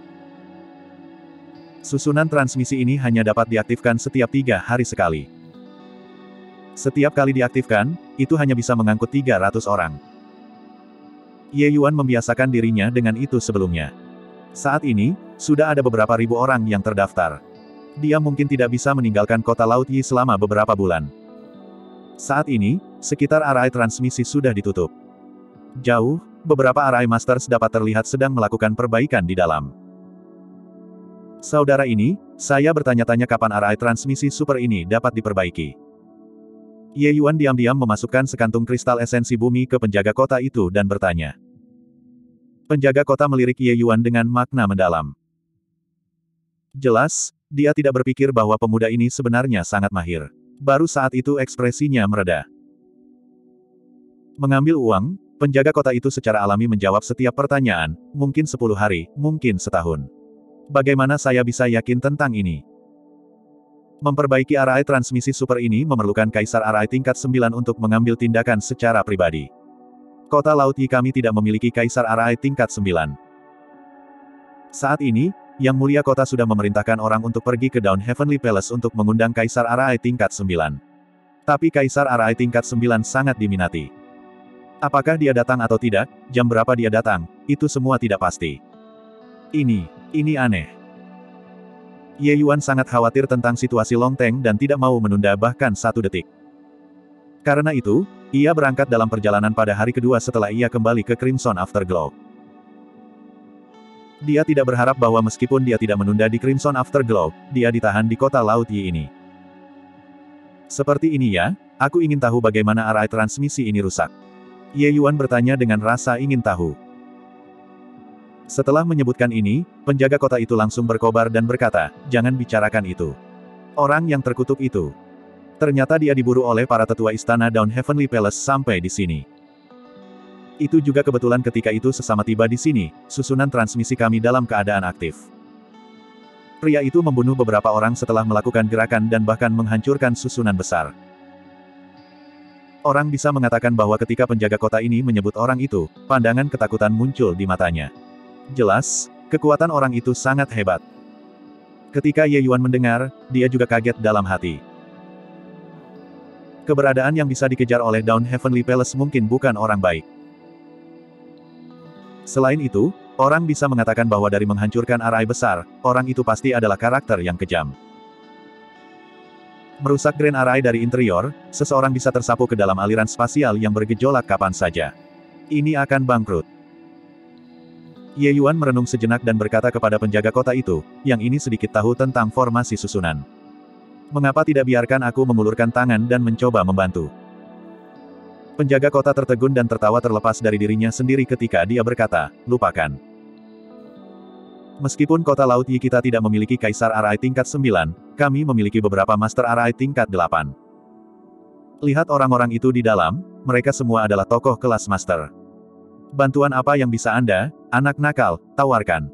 Susunan transmisi ini hanya dapat diaktifkan setiap 3 hari sekali. Setiap kali diaktifkan, itu hanya bisa mengangkut 300 orang. Ye Yuan membiasakan dirinya dengan itu sebelumnya. Saat ini, sudah ada beberapa ribu orang yang terdaftar. Dia mungkin tidak bisa meninggalkan kota Laut Yi selama beberapa bulan. Saat ini, sekitar arai transmisi sudah ditutup. Jauh, beberapa arai masters dapat terlihat sedang melakukan perbaikan di dalam. Saudara ini, saya bertanya-tanya kapan arai transmisi super ini dapat diperbaiki. Ye Yuan diam-diam memasukkan sekantung kristal esensi bumi ke penjaga kota itu dan bertanya. Penjaga kota melirik Ye Yuan dengan makna mendalam. Jelas, dia tidak berpikir bahwa pemuda ini sebenarnya sangat mahir. Baru saat itu ekspresinya mereda. Mengambil uang, penjaga kota itu secara alami menjawab setiap pertanyaan, mungkin 10 hari, mungkin setahun. Bagaimana saya bisa yakin tentang ini? Memperbaiki arai transmisi super ini memerlukan Kaisar Arai tingkat 9 untuk mengambil tindakan secara pribadi. Kota Laut Yi kami tidak memiliki Kaisar Arai tingkat 9. Saat ini, Yang Mulia Kota sudah memerintahkan orang untuk pergi ke Dawn Heavenly Palace untuk mengundang Kaisar Arai tingkat 9. Tapi Kaisar Arai tingkat 9 sangat diminati. Apakah dia datang atau tidak, jam berapa dia datang, itu semua tidak pasti. Ini aneh. Ye Yuan sangat khawatir tentang situasi Long Teng dan tidak mau menunda bahkan 1 detik. Karena itu, ia berangkat dalam perjalanan pada hari kedua setelah ia kembali ke Crimson Afterglow. Dia tidak berharap bahwa meskipun dia tidak menunda di Crimson Afterglow, dia ditahan di kota Laut Yi ini. Seperti ini ya, aku ingin tahu bagaimana arai transmisi ini rusak. Ye Yuan bertanya dengan rasa ingin tahu. Setelah menyebutkan ini, penjaga kota itu langsung berkobar dan berkata, jangan bicarakan itu. Orang yang terkutuk itu. Ternyata dia diburu oleh para tetua istana Dawn Heavenly Palace sampai di sini. Itu juga kebetulan ketika itu sesama tiba di sini, susunan transmisi kami dalam keadaan aktif. Pria itu membunuh beberapa orang setelah melakukan gerakan dan bahkan menghancurkan susunan besar. Orang bisa mengatakan bahwa ketika penjaga kota ini menyebut orang itu, pandangan ketakutan muncul di matanya. Jelas, kekuatan orang itu sangat hebat. Ketika Ye Yuan mendengar, dia juga kaget dalam hati. Keberadaan yang bisa dikejar oleh Dawn Heavenly Palace mungkin bukan orang baik. Selain itu, orang bisa mengatakan bahwa dari menghancurkan arai besar, orang itu pasti adalah karakter yang kejam. Merusak Grand Arai dari interior, seseorang bisa tersapu ke dalam aliran spasial yang bergejolak kapan saja. Ini akan bangkrut. Ye Yuan merenung sejenak dan berkata kepada penjaga kota itu, yang ini sedikit tahu tentang formasi susunan. Mengapa tidak biarkan aku mengulurkan tangan dan mencoba membantu? Penjaga kota tertegun dan tertawa terlepas dari dirinya sendiri ketika dia berkata, lupakan. Meskipun kota Laut Yi kita tidak memiliki Kaisar Arai tingkat 9, kami memiliki beberapa Master Arai tingkat 8. Lihat orang-orang itu di dalam, mereka semua adalah tokoh kelas Master. Bantuan apa yang bisa Anda, anak nakal, tawarkan?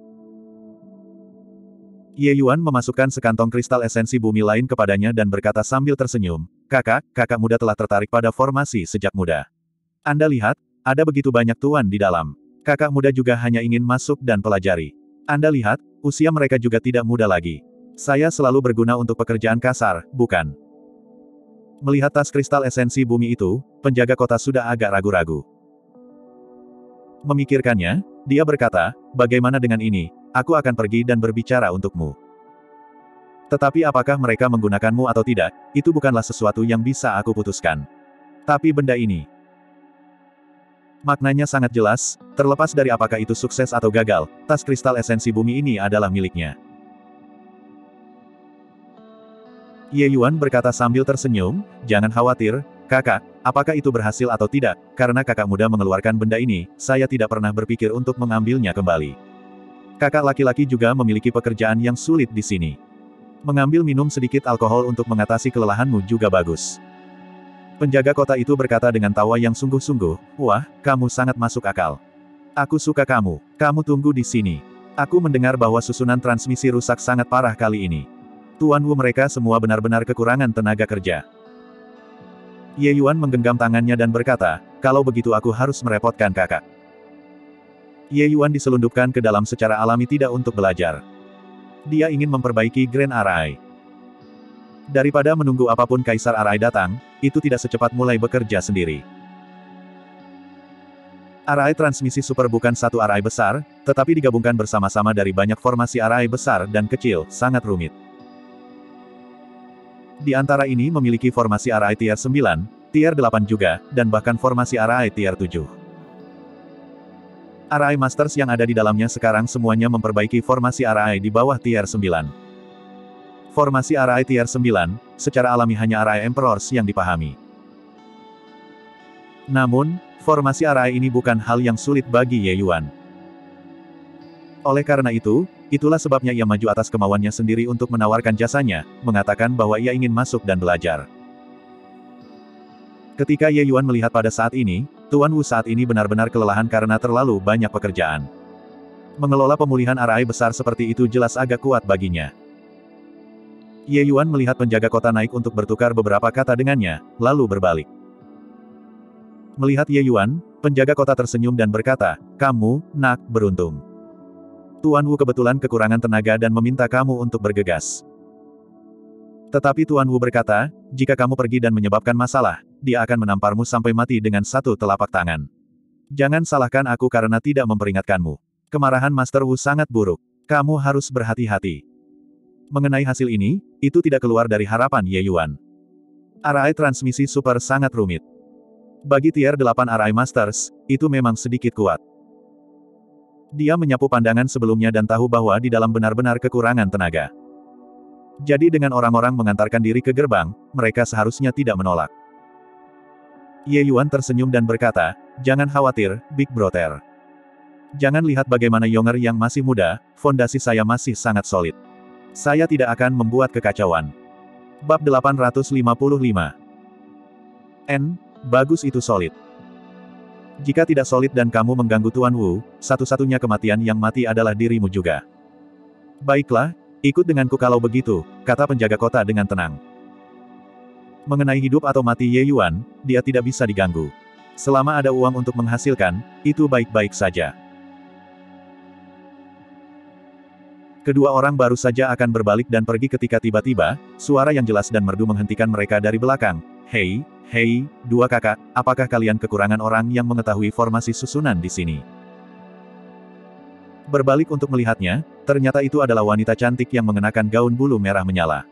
Ye Yuan memasukkan sekantong kristal esensi bumi lain kepadanya dan berkata sambil tersenyum, kakak muda telah tertarik pada formasi sejak muda. Anda lihat, ada begitu banyak tuan di dalam. Kakak muda juga hanya ingin masuk dan pelajari. Anda lihat, usia mereka juga tidak muda lagi. Saya selalu berguna untuk pekerjaan kasar, bukan? Melihat tas kristal esensi bumi itu, penjaga kota sudah agak ragu-ragu. Memikirkannya, dia berkata, bagaimana dengan ini, aku akan pergi dan berbicara untukmu. Tetapi apakah mereka menggunakanmu atau tidak, itu bukanlah sesuatu yang bisa aku putuskan. Tapi benda ini. Maknanya sangat jelas, terlepas dari apakah itu sukses atau gagal, tas kristal esensi bumi ini adalah miliknya. Ye Yuan berkata sambil tersenyum, jangan khawatir, kakak, apakah itu berhasil atau tidak, karena kakak muda mengeluarkan benda ini, saya tidak pernah berpikir untuk mengambilnya kembali. Kakak laki-laki juga memiliki pekerjaan yang sulit di sini. Mengambil minum sedikit alkohol untuk mengatasi kelelahanmu juga bagus. Penjaga kota itu berkata dengan tawa yang sungguh-sungguh, wah, kamu sangat masuk akal. Aku suka kamu. Kamu tunggu di sini. Aku mendengar bahwa susunan transmisi rusak sangat parah kali ini. Tuan Wu, mereka semua benar-benar kekurangan tenaga kerja. Ye Yuan menggenggam tangannya dan berkata, kalau begitu aku harus merepotkan kakak. Ye Yuan diselundupkan ke dalam secara alami tidak untuk belajar. Dia ingin memperbaiki Grand Arai. Daripada menunggu apapun Kaisar Arai datang, itu tidak secepat mulai bekerja sendiri. Arai transmisi super bukan satu arai besar, tetapi digabungkan bersama-sama dari banyak formasi arai besar dan kecil, sangat rumit. Di antara ini memiliki formasi arai tier 9, tier 8 juga, dan bahkan formasi arai tier 7. Arai Masters yang ada di dalamnya sekarang semuanya memperbaiki formasi arai di bawah tier 9. Formasi arai tier 9, secara alami hanya arai Emperors yang dipahami. Namun, formasi arai ini bukan hal yang sulit bagi Ye Yuan. Oleh karena itu, itulah sebabnya ia maju atas kemauannya sendiri untuk menawarkan jasanya, mengatakan bahwa ia ingin masuk dan belajar. Ketika Ye Yuan melihat pada saat ini, Tuan Wu saat ini benar-benar kelelahan karena terlalu banyak pekerjaan. Mengelola pemulihan arai besar seperti itu jelas agak kuat baginya. Ye Yuan melihat penjaga kota naik untuk bertukar beberapa kata dengannya, lalu berbalik. Melihat Ye Yuan, penjaga kota tersenyum dan berkata, kamu, nak, beruntung. Tuan Wu kebetulan kekurangan tenaga dan meminta kamu untuk bergegas. Tetapi Tuan Wu berkata, jika kamu pergi dan menyebabkan masalah, dia akan menamparmu sampai mati dengan satu telapak tangan. Jangan salahkan aku karena tidak memperingatkanmu. Kemarahan Master Wu sangat buruk. Kamu harus berhati-hati. Mengenai hasil ini, itu tidak keluar dari harapan Ye Yuan. Arai transmisi super sangat rumit. Bagi tier 8 Arai Masters, itu memang sedikit kuat. Dia menyapu pandangan sebelumnya dan tahu bahwa di dalam benar-benar kekurangan tenaga. Jadi dengan orang-orang mengantarkan diri ke gerbang, mereka seharusnya tidak menolak. Ye Yuan tersenyum dan berkata, jangan khawatir, Big Brother. Jangan lihat bagaimana Yonger yang masih muda, fondasi saya masih sangat solid. Saya tidak akan membuat kekacauan. Bab 855. Bagus itu solid. Jika tidak solid dan kamu mengganggu Tuan Wu, satu-satunya kematian yang mati adalah dirimu juga. Baiklah, ikut denganku kalau begitu, kata penjaga kota dengan tenang. Mengenai hidup atau mati Ye Yuan, dia tidak bisa diganggu. Selama ada uang untuk menghasilkan, itu baik-baik saja. Kedua orang baru saja akan berbalik dan pergi ketika tiba-tiba, suara yang jelas dan merdu menghentikan mereka dari belakang. Hei, hei, dua kakak, apakah kalian kekurangan orang yang mengetahui formasi susunan di sini? Berbalik untuk melihatnya, ternyata itu adalah wanita cantik yang mengenakan gaun bulu merah menyala.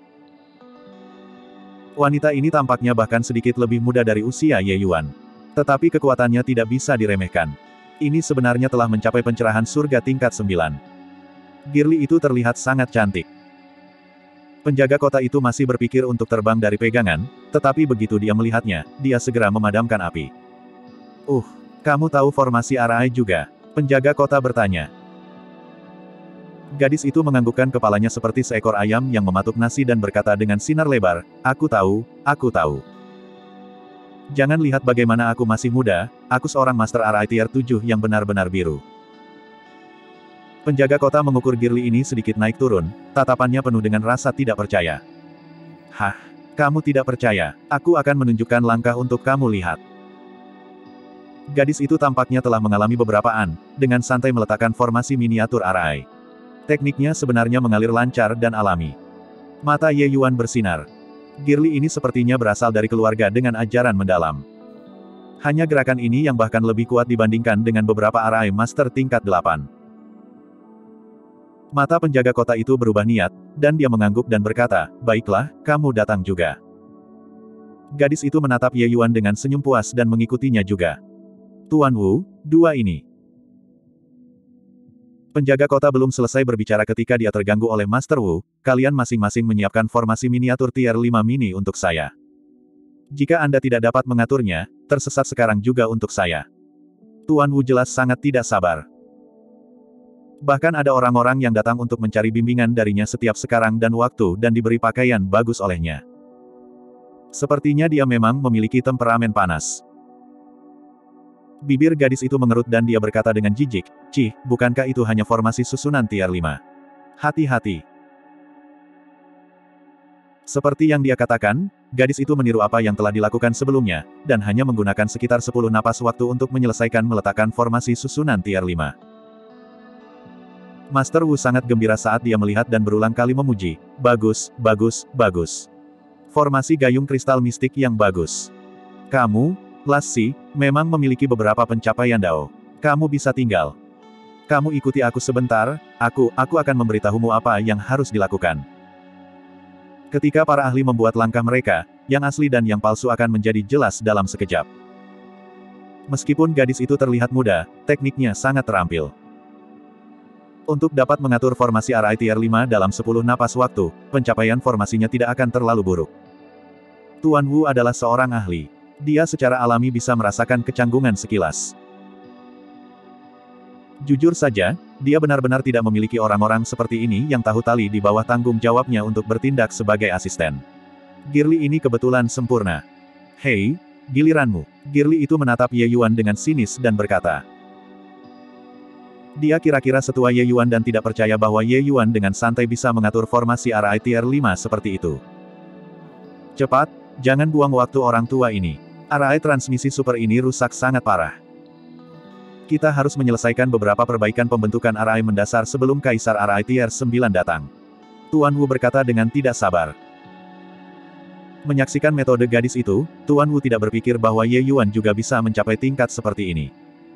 Wanita ini tampaknya bahkan sedikit lebih muda dari usia Ye Yuan. Tetapi kekuatannya tidak bisa diremehkan. Ini sebenarnya telah mencapai pencerahan surga tingkat 9. Girly itu terlihat sangat cantik. Penjaga kota itu masih berpikir untuk terbang dari pegangan, tetapi begitu dia melihatnya, dia segera memadamkan api. Kamu tahu formasi arai juga? Penjaga kota bertanya. Gadis itu menganggukkan kepalanya seperti seekor ayam yang mematuk nasi dan berkata dengan sinar lebar, aku tahu, aku tahu. Jangan lihat bagaimana aku masih muda, aku seorang Master Arai Tier 7 yang benar-benar biru. Penjaga kota mengukur Girly ini sedikit naik turun, tatapannya penuh dengan rasa tidak percaya. Hah? Kamu tidak percaya? Aku akan menunjukkan langkah untuk kamu lihat. Gadis itu tampaknya telah mengalami beberapa dengan santai meletakkan formasi miniatur arai. Tekniknya sebenarnya mengalir lancar dan alami. Mata Ye Yuan bersinar. Girly ini sepertinya berasal dari keluarga dengan ajaran mendalam. Hanya gerakan ini yang bahkan lebih kuat dibandingkan dengan beberapa arai master tingkat 8. Mata penjaga kota itu berubah niat, dan dia mengangguk dan berkata, baiklah, kamu datang juga. Gadis itu menatap Ye Yuan dengan senyum puas dan mengikutinya juga. Tuan Wu, dua ini. Penjaga kota belum selesai berbicara ketika dia terganggu oleh Master Wu, kalian masing-masing menyiapkan formasi miniatur tier 5 mini untuk saya. Jika Anda tidak dapat mengaturnya, tersesat sekarang juga untuk saya. Tuan Wu jelas sangat tidak sabar. Bahkan ada orang-orang yang datang untuk mencari bimbingan darinya setiap sekarang dan waktu dan diberi pakaian bagus olehnya. Sepertinya dia memang memiliki temperamen panas. Bibir gadis itu mengerut dan dia berkata dengan jijik, "Cih, bukankah itu hanya formasi susunan tier 5? Hati-hati." Seperti yang dia katakan, gadis itu meniru apa yang telah dilakukan sebelumnya, dan hanya menggunakan sekitar 10 napas waktu untuk menyelesaikan meletakkan formasi susunan tier 5. Master Wu sangat gembira saat dia melihat dan berulang kali memuji, "Bagus, bagus, bagus. Formasi gayung kristal mistik yang bagus. Kamu, Lassi, memang memiliki beberapa pencapaian Dao. Kamu bisa tinggal. Kamu ikuti aku sebentar, aku akan memberitahumu apa yang harus dilakukan." Ketika para ahli membuat langkah mereka, yang asli dan yang palsu akan menjadi jelas dalam sekejap. Meskipun gadis itu terlihat muda, tekniknya sangat terampil. Untuk dapat mengatur formasi RI Tier 5 dalam 10 napas waktu, pencapaian formasinya tidak akan terlalu buruk. Tuan Wu adalah seorang ahli. Dia secara alami bisa merasakan kecanggungan sekilas. Jujur saja, dia benar-benar tidak memiliki orang-orang seperti ini yang tahu tali di bawah tanggung jawabnya untuk bertindak sebagai asisten. Girly ini kebetulan sempurna. "Hei, giliranmu." Girly itu menatap Ye Yuan dengan sinis dan berkata. Dia kira-kira setua Ye Yuan dan tidak percaya bahwa Ye Yuan dengan santai bisa mengatur formasi RI Tier 5 seperti itu. "Cepat, jangan buang waktu orang tua ini. RI transmisi super ini rusak sangat parah. Kita harus menyelesaikan beberapa perbaikan pembentukan RI mendasar sebelum Kaisar RI Tier 9 datang." Tuan Wu berkata dengan tidak sabar. Menyaksikan metode gadis itu, Tuan Wu tidak berpikir bahwa Ye Yuan juga bisa mencapai tingkat seperti ini.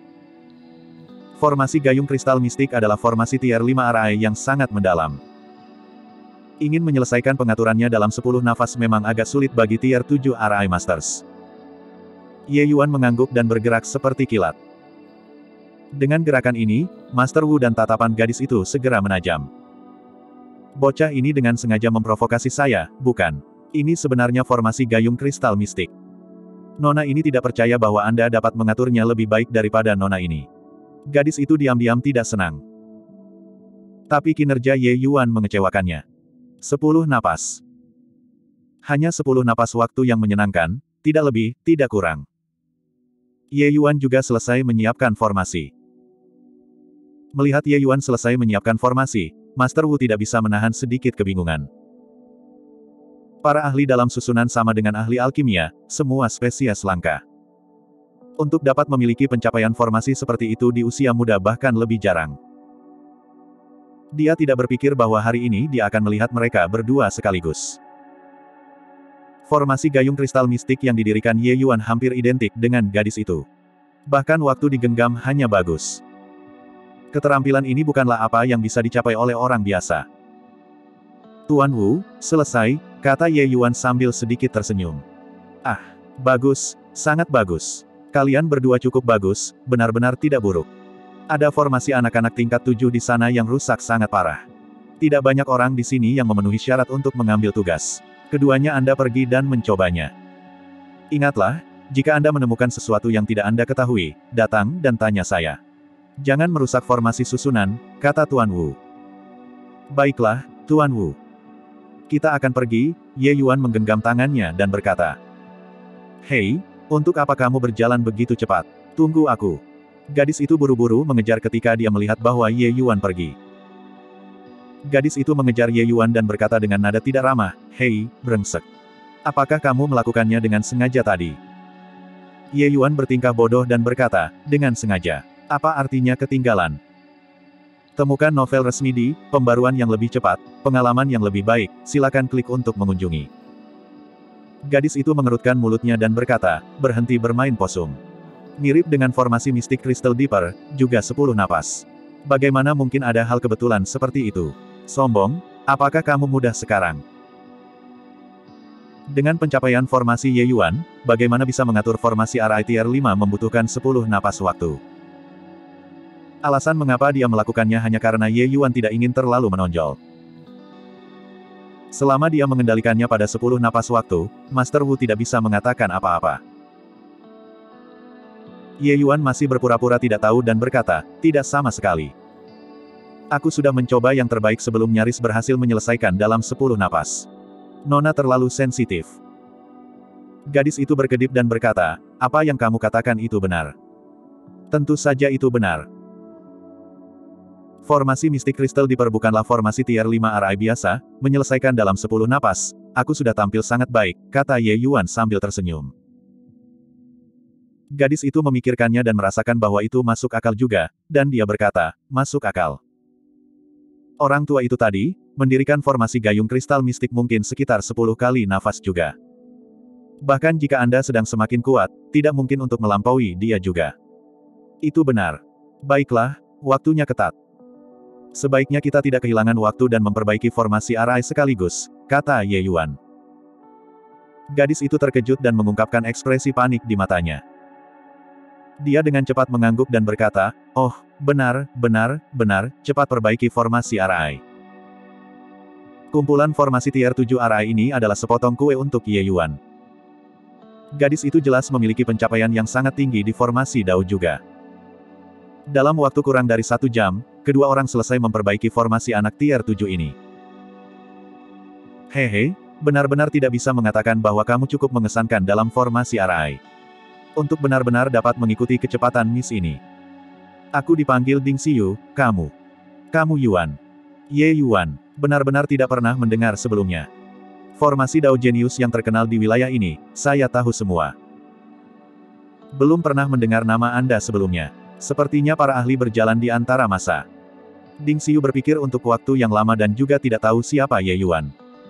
Formasi gayung kristal mistik adalah formasi tier 5 RI yang sangat mendalam. Ingin menyelesaikan pengaturannya dalam 10 nafas memang agak sulit bagi tier 7 RI Masters. Ye Yuan mengangguk dan bergerak seperti kilat. Dengan gerakan ini, Master Wu dan tatapan gadis itu segera menajam. "Bocah ini dengan sengaja memprovokasi saya, bukan? Ini sebenarnya formasi gayung kristal mistik. Nona ini tidak percaya bahwa Anda dapat mengaturnya lebih baik daripada Nona ini." Gadis itu diam-diam tidak senang. Tapi kinerja Ye Yuan mengecewakannya. 10 napas. Hanya 10 napas waktu yang menyenangkan, tidak lebih, tidak kurang. Ye Yuan juga selesai menyiapkan formasi. Melihat Ye Yuan selesai menyiapkan formasi, Master Wu tidak bisa menahan sedikit kebingungan. Para ahli dalam susunan sama dengan ahli alkimia, semua spesies langka. Untuk dapat memiliki pencapaian formasi seperti itu di usia muda bahkan lebih jarang. Dia tidak berpikir bahwa hari ini dia akan melihat mereka berdua sekaligus. Formasi gayung kristal mistik yang didirikan Ye Yuan hampir identik dengan gadis itu. Bahkan waktu digenggam hanya bagus. Keterampilan ini bukanlah apa yang bisa dicapai oleh orang biasa. "Tuan Wu, selesai," kata Ye Yuan sambil sedikit tersenyum. "Ah, bagus, sangat bagus. Kalian berdua cukup bagus, benar-benar tidak buruk. Ada formasi anak-anak tingkat 7 di sana yang rusak sangat parah. Tidak banyak orang di sini yang memenuhi syarat untuk mengambil tugas. Keduanya Anda pergi dan mencobanya. Ingatlah, jika Anda menemukan sesuatu yang tidak Anda ketahui, datang dan tanya saya. Jangan merusak formasi susunan," kata Tuan Wu. "Baiklah, Tuan Wu. Kita akan pergi." Ye Yuan menggenggam tangannya dan berkata. "Hei, untuk apa kamu berjalan begitu cepat? Tunggu aku." Gadis itu buru-buru mengejar ketika dia melihat bahwa Ye Yuan pergi. Gadis itu mengejar Ye Yuan dan berkata dengan nada tidak ramah, "Hei, brengsek. Apakah kamu melakukannya dengan sengaja tadi?" Ye Yuan bertingkah bodoh dan berkata, "Dengan sengaja. Apa artinya ketinggalan?" Temukan novel resmi di Pembaruan yang lebih cepat, pengalaman yang lebih baik, silakan klik untuk mengunjungi. Gadis itu mengerutkan mulutnya dan berkata, "Berhenti bermain posum." Mirip dengan formasi mistik Crystal Deeper, juga 10 napas. Bagaimana mungkin ada hal kebetulan seperti itu? Sombong, apakah kamu mudah sekarang? Dengan pencapaian formasi Ye Yuan, bagaimana bisa mengatur formasi RI Tier 5 membutuhkan 10 napas waktu. Alasan mengapa dia melakukannya hanya karena Ye Yuan tidak ingin terlalu menonjol. Selama dia mengendalikannya pada 10 napas waktu, Master Wu tidak bisa mengatakan apa-apa. Ye Yuan masih berpura-pura tidak tahu dan berkata, "Tidak sama sekali." Aku sudah mencoba yang terbaik sebelum nyaris berhasil menyelesaikan dalam 10 napas. Nona terlalu sensitif. Gadis itu berkedip dan berkata, apa yang kamu katakan itu benar. Tentu saja itu benar. Formasi mistik kristal Dipper bukanlah formasi tier 5 RI biasa, menyelesaikan dalam 10 napas. Aku sudah tampil sangat baik, kata Ye Yuan sambil tersenyum. Gadis itu memikirkannya dan merasakan bahwa itu masuk akal juga, dan dia berkata, masuk akal. Orang tua itu tadi, mendirikan formasi gayung kristal mistik mungkin sekitar 10 kali nafas juga. Bahkan jika Anda sedang semakin kuat, tidak mungkin untuk melampaui dia juga. Itu benar. Baiklah, waktunya ketat. Sebaiknya kita tidak kehilangan waktu dan memperbaiki formasi RI sekaligus, kata Ye Yuan. Gadis itu terkejut dan mengungkapkan ekspresi panik di matanya. Dia dengan cepat mengangguk dan berkata, oh, benar, cepat perbaiki formasi RI. Kumpulan formasi tier 7 RI ini adalah sepotong kue untuk Ye Yuan. Gadis itu jelas memiliki pencapaian yang sangat tinggi di formasi Dao juga. Dalam waktu kurang dari 1 jam, kedua orang selesai memperbaiki formasi anak tier 7 ini. Hehe, benar-benar tidak bisa mengatakan bahwa kamu cukup mengesankan dalam formasi RI. Untuk benar-benar dapat mengikuti kecepatan Miss ini. Aku dipanggil Ding Xiyu, kamu. Kamu Yuan. Ye Yuan, benar-benar tidak pernah mendengar sebelumnya. Formasi Dao Genius yang terkenal di wilayah ini, saya tahu semua. Belum pernah mendengar nama Anda sebelumnya. Sepertinya para ahli berjalan di antara masa. Ding Xiyu berpikir untuk waktu yang lama dan juga tidak tahu siapa Ye Yuan.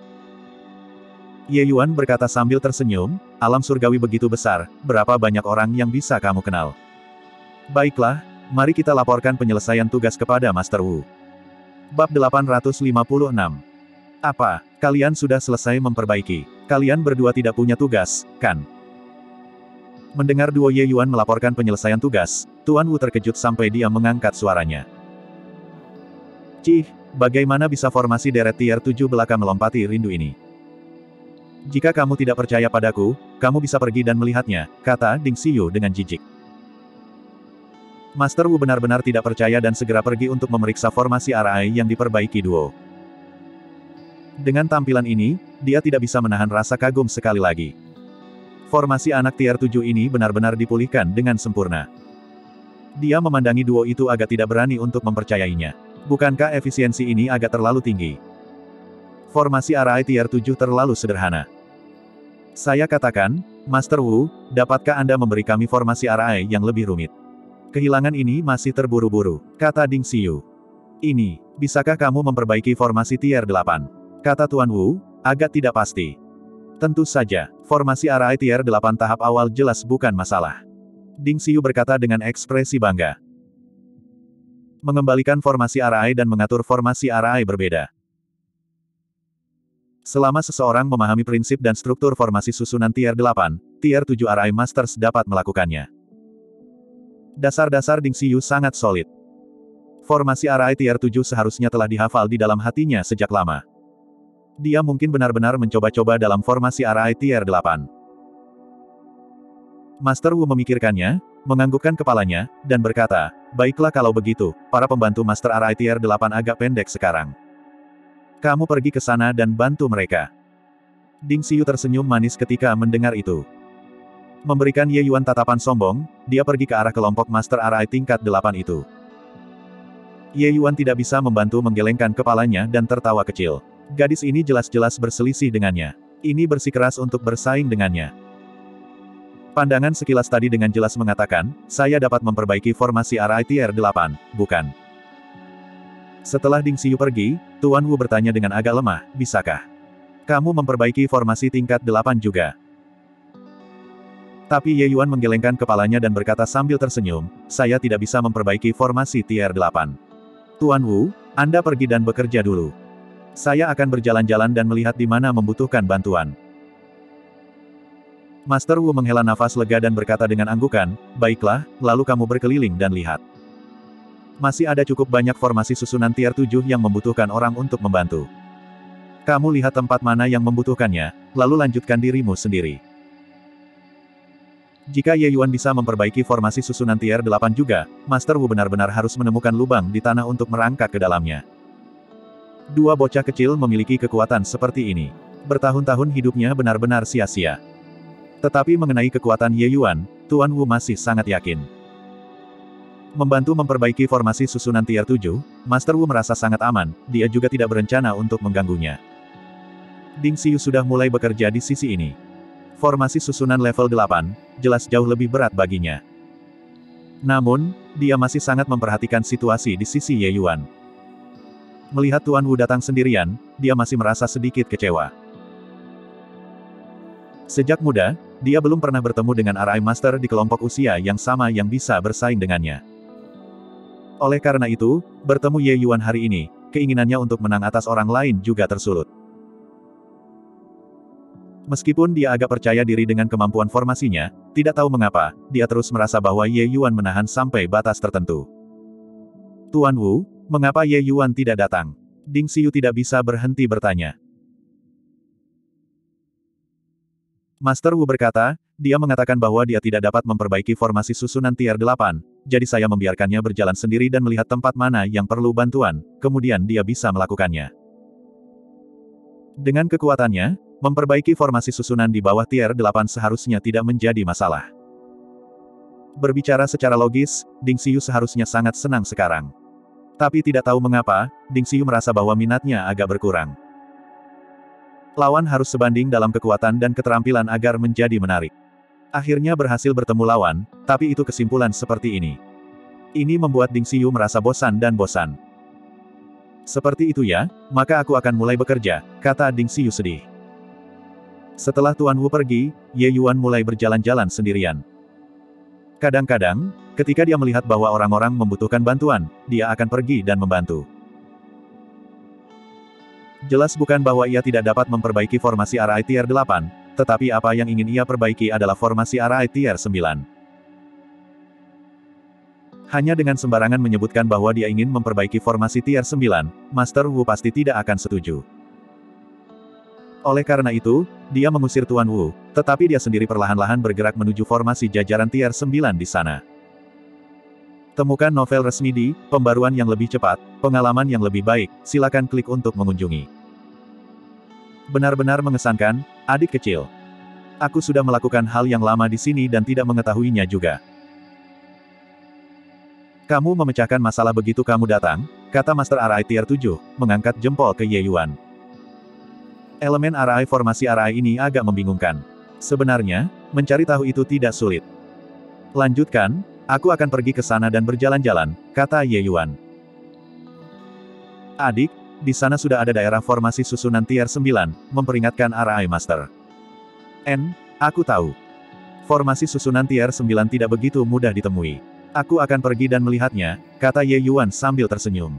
Ye Yuan berkata sambil tersenyum, alam surgawi begitu besar, berapa banyak orang yang bisa kamu kenal. Baiklah, mari kita laporkan penyelesaian tugas kepada Master Wu. Bab 856. Apa, kalian sudah selesai memperbaiki? Kalian berdua tidak punya tugas, kan? Mendengar duo Ye Yuan melaporkan penyelesaian tugas, Tuan Wu terkejut sampai dia mengangkat suaranya. Cih, bagaimana bisa formasi deret tier 7 belaka melompati rindu ini? Jika kamu tidak percaya padaku, kamu bisa pergi dan melihatnya, kata Ding Xiyu dengan jijik. Master Wu benar-benar tidak percaya dan segera pergi untuk memeriksa formasi RI yang diperbaiki duo. Dengan tampilan ini, dia tidak bisa menahan rasa kagum sekali lagi. Formasi anak tier 7 ini benar-benar dipulihkan dengan sempurna. Dia memandangi duo itu agak tidak berani untuk mempercayainya. Bukankah efisiensi ini agak terlalu tinggi? Formasi RI tier 7 terlalu sederhana. Saya katakan, Master Wu, dapatkah Anda memberi kami formasi RI yang lebih rumit? Kehilangan ini masih terburu-buru, kata Ding Xiyu. Ini, bisakah kamu memperbaiki formasi tier 8? Kata Tuan Wu, agak tidak pasti. Tentu saja, formasi RI tier 8 tahap awal jelas bukan masalah. Ding Xiyu berkata dengan ekspresi bangga. Mengembalikan formasi RI dan mengatur formasi RI berbeda. Selama seseorang memahami prinsip dan struktur formasi susunan tier 8, tier 7 RI Masters dapat melakukannya. Dasar-dasar Ding Xiyu sangat solid. Formasi RI tier 7 seharusnya telah dihafal di dalam hatinya sejak lama. Dia mungkin benar-benar mencoba-coba dalam formasi RI tier 8. Master Wu memikirkannya, menganggukkan kepalanya, dan berkata, baiklah kalau begitu, para pembantu Master RI tier 8 agak pendek sekarang. Kamu pergi ke sana dan bantu mereka. Ding Xiyu tersenyum manis ketika mendengar itu. Memberikan Ye Yuan tatapan sombong, dia pergi ke arah kelompok Master RI tingkat 8 itu. Ye Yuan tidak bisa membantu menggelengkan kepalanya dan tertawa kecil. Gadis ini jelas-jelas berselisih dengannya. Ini bersikeras untuk bersaing dengannya. Pandangan sekilas tadi dengan jelas mengatakan, saya dapat memperbaiki formasi RI tier 8, bukan? Setelah Ding Xiyu pergi, Tuan Wu bertanya dengan agak lemah, bisakah kamu memperbaiki formasi tingkat 8 juga? Tapi Ye Yuan menggelengkan kepalanya dan berkata sambil tersenyum, saya tidak bisa memperbaiki formasi tier 8. Tuan Wu, Anda pergi dan bekerja dulu. Saya akan berjalan-jalan dan melihat di mana membutuhkan bantuan. Master Wu menghela nafas lega dan berkata dengan anggukan, baiklah, lalu kamu berkeliling dan lihat. Masih ada cukup banyak formasi susunan tier 7 yang membutuhkan orang untuk membantu. Kamu lihat tempat mana yang membutuhkannya, lalu lanjutkan dirimu sendiri. Jika Ye Yuan bisa memperbaiki formasi susunan tier 8 juga, Master Wu benar-benar harus menemukan lubang di tanah untuk merangkak ke dalamnya. Dua bocah kecil memiliki kekuatan seperti ini. Bertahun-tahun hidupnya benar-benar sia-sia. Tetapi mengenai kekuatan Ye Yuan, Tuan Wu masih sangat yakin. Membantu memperbaiki formasi susunan tier 7, Master Wu merasa sangat aman, dia juga tidak berencana untuk mengganggunya. Ding Xiu sudah mulai bekerja di sisi ini. Formasi susunan level 8, jelas jauh lebih berat baginya. Namun, dia masih sangat memperhatikan situasi di sisi Ye Yuan. Melihat Tuan Wu datang sendirian, dia masih merasa sedikit kecewa. Sejak muda, dia belum pernah bertemu dengan RI Master di kelompok usia yang sama yang bisa bersaing dengannya. Oleh karena itu, bertemu Ye Yuan hari ini, keinginannya untuk menang atas orang lain juga tersulut. Meskipun dia agak percaya diri dengan kemampuan formasinya, tidak tahu mengapa, dia terus merasa bahwa Ye Yuan menahan sampai batas tertentu. Tuan Wu, mengapa Ye Yuan tidak datang? Ding Xiu tidak bisa berhenti bertanya. Master Wu berkata, dia mengatakan bahwa dia tidak dapat memperbaiki formasi susunan tier 8, jadi saya membiarkannya berjalan sendiri dan melihat tempat mana yang perlu bantuan, kemudian dia bisa melakukannya. Dengan kekuatannya, memperbaiki formasi susunan di bawah tier 8 seharusnya tidak menjadi masalah. Berbicara secara logis, Ding Xiu seharusnya sangat senang sekarang. Tapi tidak tahu mengapa, Ding Xiu merasa bahwa minatnya agak berkurang. Lawan harus sebanding dalam kekuatan dan keterampilan agar menjadi menarik. Akhirnya berhasil bertemu lawan, tapi itu kesimpulan seperti ini. Ini membuat Ding Xiu merasa bosan dan bosan. Seperti itu ya, maka aku akan mulai bekerja, kata Ding Xiu sedih. Setelah Tuan Wu pergi, Ye Yuan mulai berjalan-jalan sendirian. Kadang-kadang, ketika dia melihat bahwa orang-orang membutuhkan bantuan, dia akan pergi dan membantu. Jelas bukan bahwa ia tidak dapat memperbaiki formasi RI tier 8, tetapi apa yang ingin ia perbaiki adalah formasi RI tier 9. Hanya dengan sembarangan menyebutkan bahwa dia ingin memperbaiki formasi tier 9, Master Wu pasti tidak akan setuju. Oleh karena itu, dia mengusir Tuan Wu, tetapi dia sendiri perlahan-lahan bergerak menuju formasi jajaran tier 9 di sana. Temukan novel resmi di Pembaruan yang lebih cepat, pengalaman yang lebih baik, silakan klik untuk mengunjungi. Benar-benar mengesankan, adik kecil. Aku sudah melakukan hal yang lama di sini dan tidak mengetahuinya juga. Kamu memecahkan masalah begitu kamu datang, kata Master RI tier 7, mengangkat jempol ke Ye Yuan. Elemen RI formasi RI ini agak membingungkan. Sebenarnya, mencari tahu itu tidak sulit. Lanjutkan, aku akan pergi ke sana dan berjalan-jalan, kata Ye Yuan. Adik, di sana sudah ada daerah formasi susunan tier 9, memperingatkan RI Master. Aku tahu. Formasi susunan tier 9 tidak begitu mudah ditemui. Aku akan pergi dan melihatnya, kata Ye Yuan sambil tersenyum.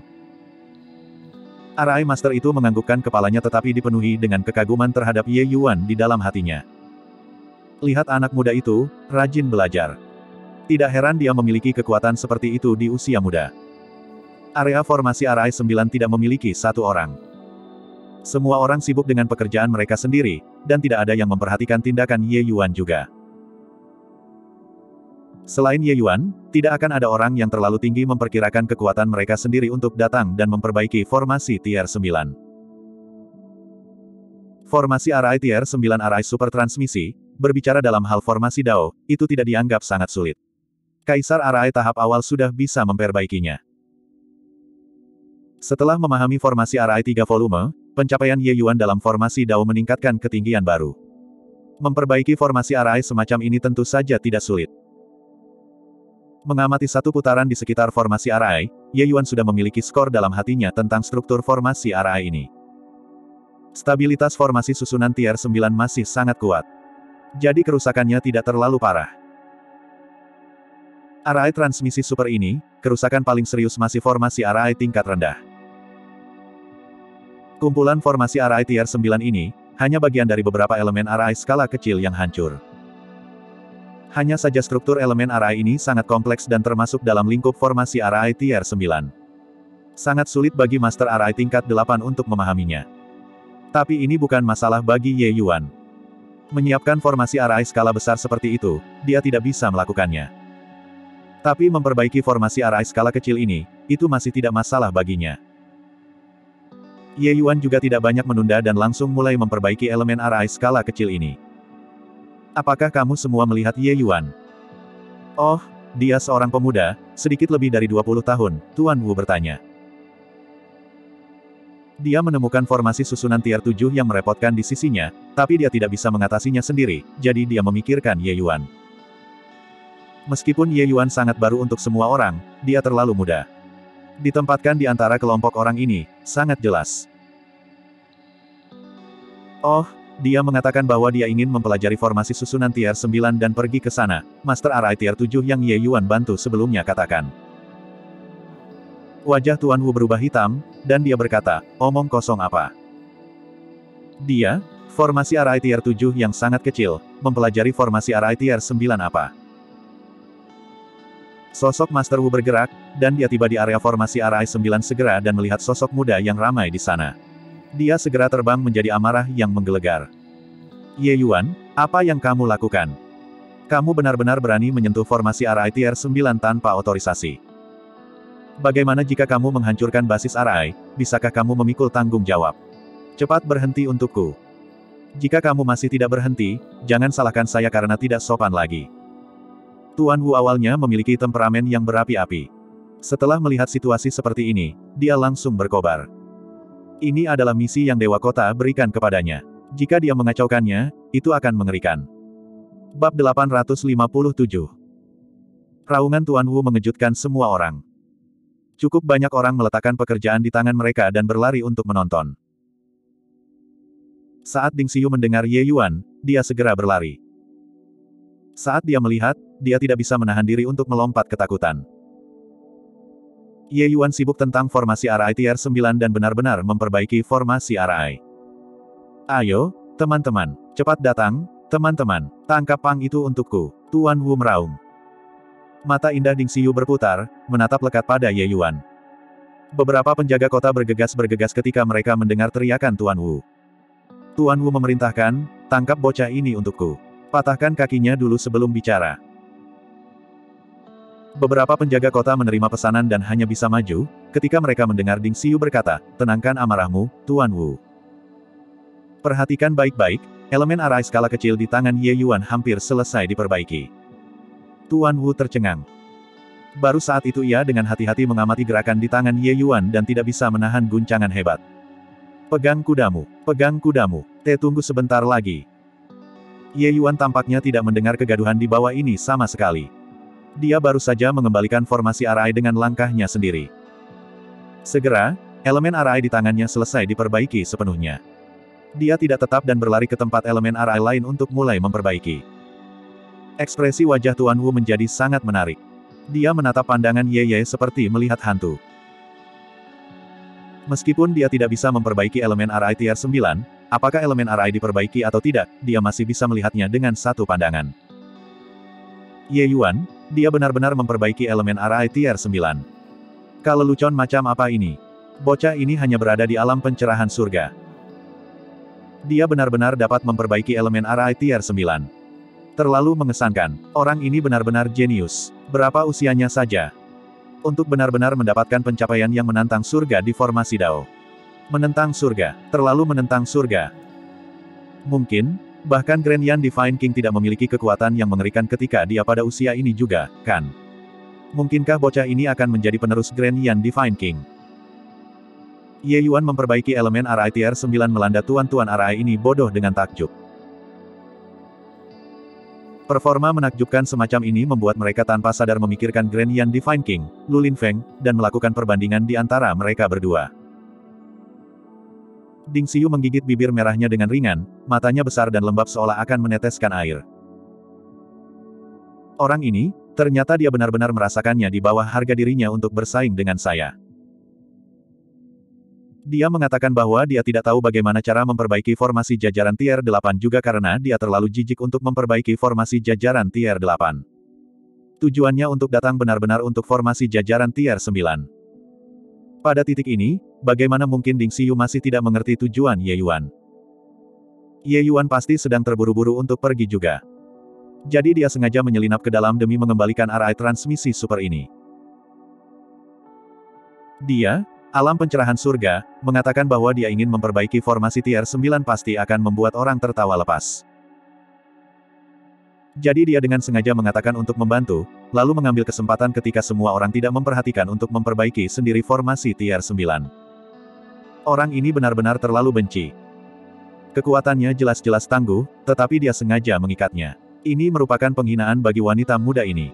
RI Master itu menganggukkan kepalanya tetapi dipenuhi dengan kekaguman terhadap Ye Yuan di dalam hatinya. Lihat anak muda itu, rajin belajar. Tidak heran dia memiliki kekuatan seperti itu di usia muda. Area formasi RI 9 tidak memiliki satu orang. Semua orang sibuk dengan pekerjaan mereka sendiri, dan tidak ada yang memperhatikan tindakan Ye Yuan juga. Selain Ye Yuan, tidak akan ada orang yang terlalu tinggi memperkirakan kekuatan mereka sendiri untuk datang dan memperbaiki formasi tier 9. Formasi RI tier 9 RI super transmisi, berbicara dalam hal formasi Dao, itu tidak dianggap sangat sulit. Kaisar RI tahap awal sudah bisa memperbaikinya. Setelah memahami formasi RI 3 volume, pencapaian Ye Yuan dalam formasi Dao meningkatkan ketinggian baru. Memperbaiki formasi RI semacam ini tentu saja tidak sulit. Mengamati satu putaran di sekitar formasi RI, Ye Yuan sudah memiliki skor dalam hatinya tentang struktur formasi RI ini. Stabilitas formasi susunan tier 9 masih sangat kuat. Jadi kerusakannya tidak terlalu parah. RI transmisi super ini, kerusakan paling serius masih formasi RI tingkat rendah. Kumpulan formasi RI tier 9 ini, hanya bagian dari beberapa elemen RI skala kecil yang hancur. Hanya saja struktur elemen RI ini sangat kompleks dan termasuk dalam lingkup formasi RI tier 9. Sangat sulit bagi Master RI tingkat 8 untuk memahaminya. Tapi ini bukan masalah bagi Ye Yuan. Menyiapkan formasi arai skala besar seperti itu, dia tidak bisa melakukannya. Tapi memperbaiki formasi arai skala kecil ini, itu masih tidak masalah baginya. Ye Yuan juga tidak banyak menunda dan langsung mulai memperbaiki elemen arai skala kecil ini. Apakah kamu semua melihat Ye Yuan? Oh, dia seorang pemuda, sedikit lebih dari 20 tahun, Tuan Wu bertanya. Dia menemukan formasi susunan tier 7 yang merepotkan di sisinya, tapi dia tidak bisa mengatasinya sendiri, jadi dia memikirkan Ye Yuan. Meskipun Ye Yuan sangat baru untuk semua orang, dia terlalu muda. Ditempatkan di antara kelompok orang ini, sangat jelas. Oh, dia mengatakan bahwa dia ingin mempelajari formasi susunan tier 9 dan pergi ke sana, Master Arai tier 7 yang Ye Yuan bantu sebelumnya katakan. Wajah Tuan Wu berubah hitam, dan dia berkata, omong kosong apa? Dia, formasi arai tier 7 yang sangat kecil, mempelajari formasi arai tier 9 apa? Sosok Master Wu bergerak, dan dia tiba di area formasi arai 9 segera dan melihat sosok muda yang ramai di sana. Dia segera terbang menjadi amarah yang menggelegar. Ye Yuan, apa yang kamu lakukan? Kamu benar-benar berani menyentuh formasi arai tier 9 tanpa otorisasi. Bagaimana jika kamu menghancurkan basis arai, bisakah kamu memikul tanggung jawab? Cepat berhenti untukku. Jika kamu masih tidak berhenti, jangan salahkan saya karena tidak sopan lagi. Tuan Wu awalnya memiliki temperamen yang berapi-api. Setelah melihat situasi seperti ini, dia langsung berkobar. Ini adalah misi yang Dewa Kota berikan kepadanya. Jika dia mengacaukannya, itu akan mengerikan. Bab 857. Raungan Tuan Wu mengejutkan semua orang. Cukup banyak orang meletakkan pekerjaan di tangan mereka dan berlari untuk menonton. Saat Ding Xiyu mendengar Ye Yuan, dia segera berlari. Saat dia melihat, dia tidak bisa menahan diri untuk melompat ketakutan. Ye Yuan sibuk tentang formasi arai tier 9 dan benar-benar memperbaiki formasi arai. Ayo, teman-teman, cepat datang, teman-teman, tangkap pang itu untukku, Tuan Wu meraung. Mata indah Ding Xiyu berputar, menatap lekat pada Ye Yuan. Beberapa penjaga kota bergegas-bergegas ketika mereka mendengar teriakan Tuan Wu. Tuan Wu memerintahkan, tangkap bocah ini untukku. Patahkan kakinya dulu sebelum bicara. Beberapa penjaga kota menerima pesanan dan hanya bisa maju, ketika mereka mendengar Ding Xiyu berkata, tenangkan amarahmu, Tuan Wu. Perhatikan baik-baik, elemen arai skala kecil di tangan Ye Yuan hampir selesai diperbaiki. Tuan Wu tercengang. Baru saat itu ia dengan hati-hati mengamati gerakan di tangan Ye Yuan dan tidak bisa menahan guncangan hebat. Pegang kudamu, tunggu sebentar lagi. Ye Yuan tampaknya tidak mendengar kegaduhan di bawah ini sama sekali. Dia baru saja mengembalikan formasi arai dengan langkahnya sendiri. Segera, elemen arai di tangannya selesai diperbaiki sepenuhnya. Dia tidak tetap dan berlari ke tempat elemen arai lain untuk mulai memperbaiki. Ekspresi wajah Tuan Wu menjadi sangat menarik. Dia menatap pandangan Ye Ye seperti melihat hantu. Meskipun dia tidak bisa memperbaiki elemen arai tier 9, apakah elemen arai diperbaiki atau tidak, dia masih bisa melihatnya dengan satu pandangan. Ye Yuan, dia benar-benar memperbaiki elemen arai tier 9. Kelelucon macam apa ini? Bocah ini hanya berada di alam pencerahan surga. Dia benar-benar dapat memperbaiki elemen arai tier 9. Terlalu mengesankan. Orang ini benar-benar jenius. Berapa usianya saja? Untuk benar-benar mendapatkan pencapaian yang menantang surga di formasi Dao. Menentang surga. Terlalu menentang surga. Mungkin, bahkan Grand Yan Divine King tidak memiliki kekuatan yang mengerikan ketika dia pada usia ini juga, kan? Mungkinkah bocah ini akan menjadi penerus Grand Yan Divine King? Ye Yuan memperbaiki elemen arai tier 9 melanda tuan-tuan arai ini bodoh dengan takjub. Performa menakjubkan semacam ini membuat mereka tanpa sadar memikirkan Grand Yan Divine King, Lu Linfeng, dan melakukan perbandingan di antara mereka berdua. Ding Xiyu menggigit bibir merahnya dengan ringan, matanya besar dan lembab seolah akan meneteskan air. Orang ini, ternyata dia benar-benar merasakannya di bawah harga dirinya untuk bersaing dengan saya. Dia mengatakan bahwa dia tidak tahu bagaimana cara memperbaiki formasi jajaran tier 8 juga karena dia terlalu jijik untuk memperbaiki formasi jajaran tier 8. Tujuannya untuk datang benar-benar untuk formasi jajaran tier 9. Pada titik ini, bagaimana mungkin Ding Xiyu masih tidak mengerti tujuan Ye Yuan? Ye Yuan pasti sedang terburu-buru untuk pergi juga. Jadi dia sengaja menyelinap ke dalam demi mengembalikan array transmisi super ini. Dia, alam pencerahan surga, mengatakan bahwa dia ingin memperbaiki formasi tier 9 pasti akan membuat orang tertawa lepas. Jadi dia dengan sengaja mengatakan untuk membantu, lalu mengambil kesempatan ketika semua orang tidak memperhatikan untuk memperbaiki sendiri formasi tier 9. Orang ini benar-benar terlalu benci. Kekuatannya jelas-jelas tangguh, tetapi dia sengaja mengikatnya. Ini merupakan penghinaan bagi wanita muda ini.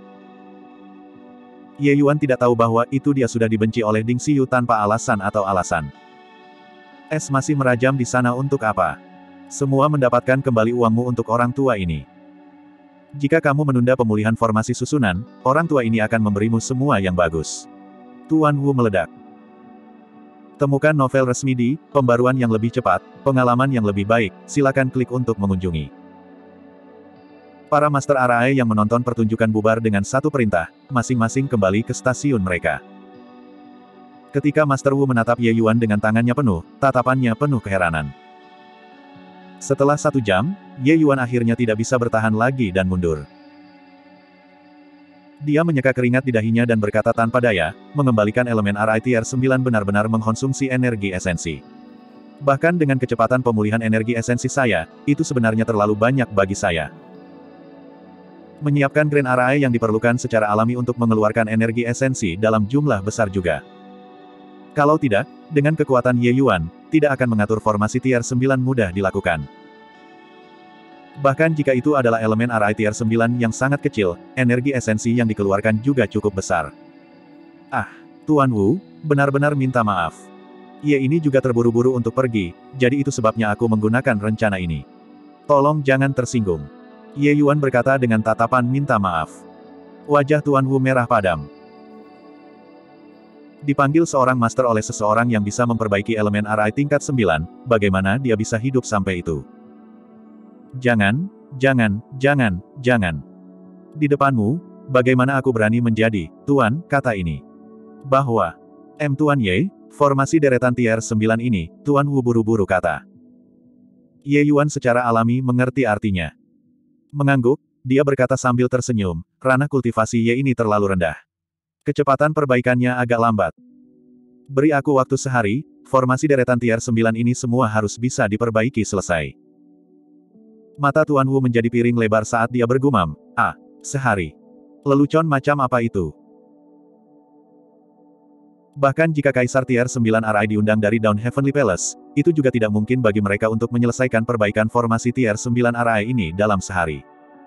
Ye Yuan tidak tahu bahwa itu dia sudah dibenci oleh Ding Xiyu tanpa alasan atau alasan. Es masih merajam di sana untuk apa? Semua mendapatkan kembali uangmu untuk orang tua ini. Jika kamu menunda pemulihan formasi susunan, orang tua ini akan memberimu semua yang bagus. Tuan Wu meledak. Temukan novel resmi di Pembaruan yang lebih cepat, pengalaman yang lebih baik, silakan klik untuk mengunjungi. Para Master Arai yang menonton pertunjukan bubar dengan satu perintah, masing-masing kembali ke stasiun mereka. Ketika Master Wu menatap Ye Yuan dengan tangannya penuh, tatapannya penuh keheranan. Setelah 1 jam, Ye Yuan akhirnya tidak bisa bertahan lagi dan mundur. Dia menyeka keringat di dahinya dan berkata tanpa daya, mengembalikan elemen Arai Tier 9 benar-benar mengkonsumsi energi esensi. Bahkan dengan kecepatan pemulihan energi esensi saya, itu sebenarnya terlalu banyak bagi saya. Menyiapkan Grand Arai yang diperlukan secara alami untuk mengeluarkan energi esensi dalam jumlah besar juga. Kalau tidak, dengan kekuatan Ye Yuan, tidak akan mengatur formasi Tier 9 mudah dilakukan. Bahkan jika itu adalah elemen Arai Tier 9 yang sangat kecil, energi esensi yang dikeluarkan juga cukup besar. Ah, Tuan Wu, benar-benar minta maaf. Ye ini juga terburu-buru untuk pergi, jadi itu sebabnya aku menggunakan rencana ini. Tolong jangan tersinggung. Ye Yuan berkata dengan tatapan minta maaf. Wajah Tuan Wu merah padam. Dipanggil seorang master oleh seseorang yang bisa memperbaiki elemen Arai tingkat 9, bagaimana dia bisa hidup sampai itu? Jangan, jangan. Di depanmu, bagaimana aku berani menjadi, Tuan, kata ini. Bahwa, Tuan Ye, formasi deretan tier 9 ini, Tuan Wu buru-buru kata. Ye Yuan secara alami mengerti artinya. Mengangguk, dia berkata sambil tersenyum, ranah kultivasi Ye ini terlalu rendah. Kecepatan perbaikannya agak lambat. Beri aku waktu sehari, formasi deretan tier 9 ini semua harus bisa diperbaiki selesai. Mata Tuan Wu menjadi piring lebar saat dia bergumam, sehari. Lelucon macam apa itu? Bahkan jika Kaisar Tier 9 Arai diundang dari Dawn Heavenly Palace, itu juga tidak mungkin bagi mereka untuk menyelesaikan perbaikan formasi Tier 9 Arai ini dalam sehari.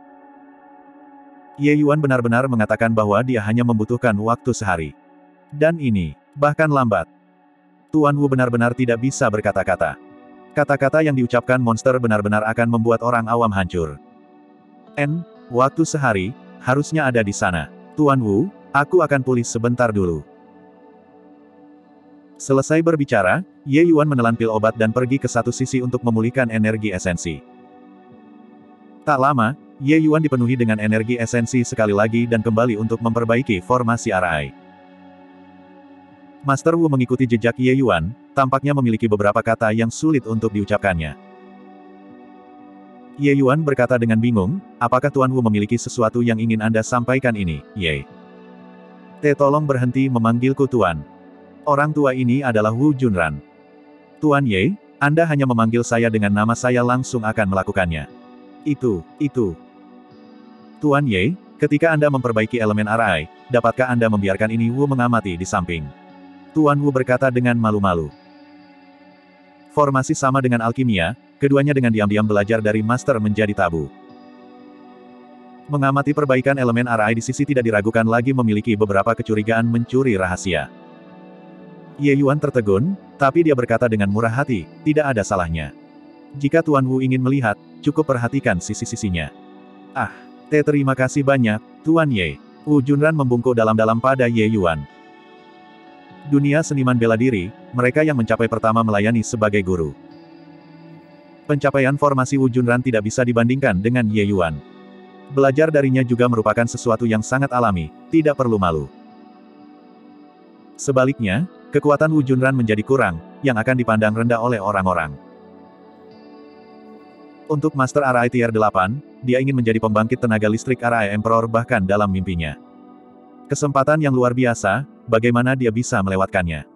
Ye Yuan benar-benar mengatakan bahwa dia hanya membutuhkan waktu sehari. Dan ini, bahkan lambat. Tuan Wu benar-benar tidak bisa berkata-kata. Kata-kata yang diucapkan monster benar-benar akan membuat orang awam hancur. Waktu sehari, harusnya ada di sana. Tuan Wu, aku akan pulih sebentar dulu. Selesai berbicara, Ye Yuan menelan pil obat dan pergi ke satu sisi untuk memulihkan energi esensi. Tak lama, Ye Yuan dipenuhi dengan energi esensi sekali lagi dan kembali untuk memperbaiki formasi Arai. Master Wu mengikuti jejak Ye Yuan, tampaknya memiliki beberapa kata yang sulit untuk diucapkannya. Ye Yuan berkata dengan bingung, apakah Tuan Wu memiliki sesuatu yang ingin Anda sampaikan ini, Ye? Tolong berhenti memanggilku Tuan. Orang tua ini adalah Wu Junran. Tuan Ye, Anda hanya memanggil saya dengan nama saya langsung akan melakukannya. Itu. Tuan Ye, ketika Anda memperbaiki elemen Arai, dapatkah Anda membiarkan ini? Wu mengamati di samping. Tuan Wu berkata dengan malu-malu. Formasi sama dengan alkimia, keduanya dengan diam-diam belajar dari master menjadi tabu. Mengamati perbaikan elemen Arai di sisi tidak diragukan lagi memiliki beberapa kecurigaan mencuri rahasia. Ye Yuan tertegun, tapi dia berkata dengan murah hati, tidak ada salahnya. Jika Tuan Wu ingin melihat, cukup perhatikan sisi-sisinya. Terima kasih banyak, Tuan Ye. Wu Junran membungkuk dalam-dalam pada Ye Yuan. Dunia seniman bela diri, mereka yang mencapai pertama melayani sebagai guru. Pencapaian formasi Wu Junran tidak bisa dibandingkan dengan Ye Yuan. Belajar darinya juga merupakan sesuatu yang sangat alami, tidak perlu malu. Sebaliknya, kekuatan Wu Junran menjadi kurang, yang akan dipandang rendah oleh orang-orang. Untuk Master Arai Tier 8, dia ingin menjadi pembangkit tenaga listrik Arai Emperor bahkan dalam mimpinya. Kesempatan yang luar biasa, bagaimana dia bisa melewatkannya?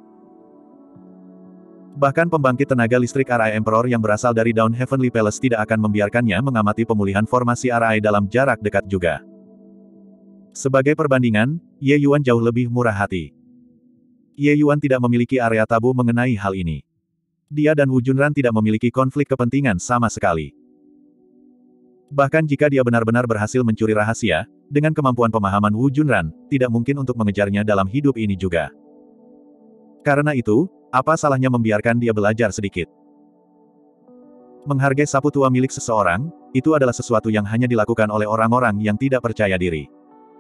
Bahkan pembangkit tenaga listrik Arai Emperor yang berasal dari Dawn Heavenly Palace tidak akan membiarkannya mengamati pemulihan formasi Arai dalam jarak dekat juga. Sebagai perbandingan, Ye Yuan jauh lebih murah hati. Ye Yuan tidak memiliki area tabu mengenai hal ini. Dia dan Wu Junran tidak memiliki konflik kepentingan sama sekali. Bahkan jika dia benar-benar berhasil mencuri rahasia, dengan kemampuan pemahaman Wu Junran, tidak mungkin untuk mengejarnya dalam hidup ini juga. Karena itu, apa salahnya membiarkan dia belajar sedikit? Menghargai sapu tua milik seseorang, itu adalah sesuatu yang hanya dilakukan oleh orang-orang yang tidak percaya diri.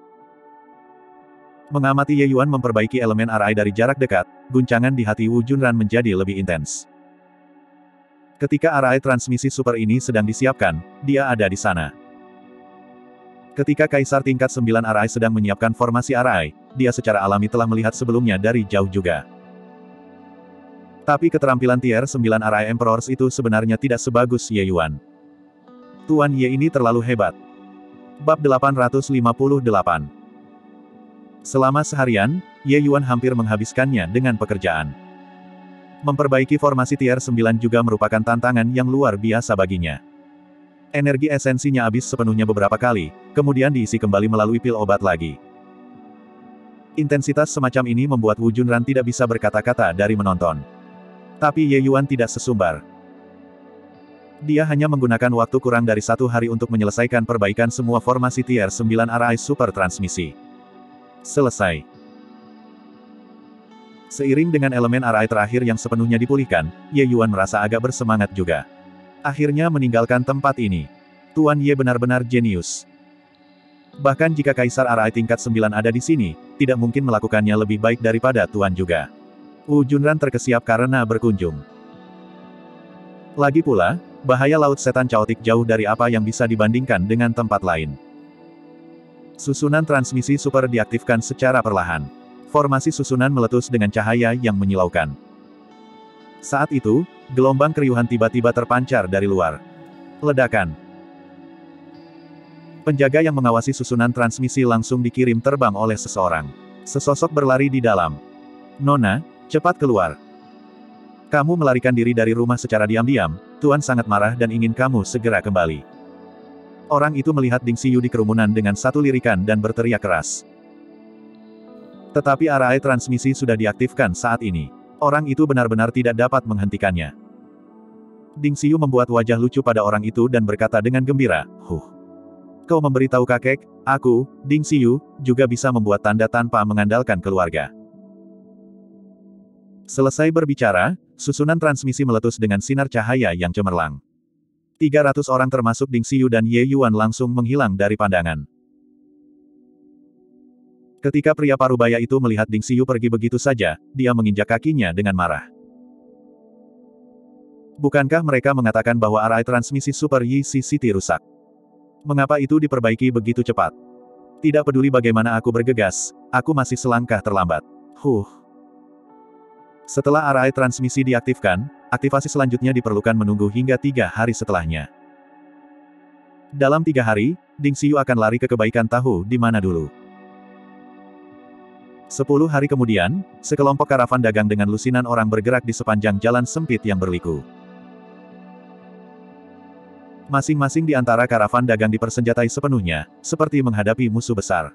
Mengamati Ye Yuan memperbaiki elemen Arai dari jarak dekat, guncangan di hati Wu Junran menjadi lebih intens. Ketika Arai transmisi super ini sedang disiapkan, dia ada di sana. Ketika Kaisar tingkat 9 Arai sedang menyiapkan formasi Arai, dia secara alami telah melihat sebelumnya dari jauh juga. Tapi keterampilan Tier 9 Arai Emperors itu sebenarnya tidak sebagus Ye Yuan. Tuan Ye ini terlalu hebat. Bab 858. Selama seharian, Ye Yuan hampir menghabiskannya dengan pekerjaan. Memperbaiki formasi Tier 9 juga merupakan tantangan yang luar biasa baginya. Energi esensinya habis sepenuhnya beberapa kali, kemudian diisi kembali melalui pil obat lagi. Intensitas semacam ini membuat Wu Junran tidak bisa berkata-kata dari menonton. Tapi Ye Yuan tidak sesumbar. Dia hanya menggunakan waktu kurang dari 1 hari untuk menyelesaikan perbaikan semua formasi Tier 9 Arai Super Transmisi. Selesai. Seiring dengan elemen Arai terakhir yang sepenuhnya dipulihkan, Ye Yuan merasa agak bersemangat juga. Akhirnya meninggalkan tempat ini. Tuan Ye benar-benar jenius. Bahkan jika Kaisar Arai tingkat 9 ada di sini, tidak mungkin melakukannya lebih baik daripada Tuan juga. Wu Junran terkesiap karena berkunjung. Lagi pula, bahaya Laut Setan Chaotic jauh dari apa yang bisa dibandingkan dengan tempat lain. Susunan transmisi super diaktifkan secara perlahan. Formasi susunan meletus dengan cahaya yang menyilaukan. Saat itu, gelombang keriuhan tiba-tiba terpancar dari luar. Ledakan. Penjaga yang mengawasi susunan transmisi langsung dikirim terbang oleh seseorang. Sesosok berlari di dalam. Nona, cepat keluar. Kamu melarikan diri dari rumah secara diam-diam, Tuan sangat marah dan ingin kamu segera kembali. Orang itu melihat Ding Xiyu di kerumunan dengan satu lirikan dan berteriak keras. Tetapi Arai transmisi sudah diaktifkan saat ini. Orang itu benar-benar tidak dapat menghentikannya. Ding Xiyu membuat wajah lucu pada orang itu dan berkata dengan gembira, Kau memberitahu kakek, aku, Ding Xiyu, juga bisa membuat tanda tanpa mengandalkan keluarga. Selesai berbicara, susunan transmisi meletus dengan sinar cahaya yang cemerlang. 300 orang termasuk Ding Xiyu dan Ye Yuan langsung menghilang dari pandangan. Ketika pria parubaya itu melihat Ding Xiyu pergi begitu saja, dia menginjak kakinya dengan marah. Bukankah mereka mengatakan bahwa Arai transmisi Super Yi City rusak? Mengapa itu diperbaiki begitu cepat? Tidak peduli bagaimana aku bergegas, aku masih selangkah terlambat. Setelah Arai transmisi diaktifkan, aktivasi selanjutnya diperlukan menunggu hingga 3 hari setelahnya. Dalam 3 hari, Ding Xiyu akan lari ke kebaikan tahu di mana dulu. 10 hari kemudian, sekelompok karavan dagang dengan lusinan orang bergerak di sepanjang jalan sempit yang berliku. Masing-masing di antara karavan dagang dipersenjatai sepenuhnya, seperti menghadapi musuh besar.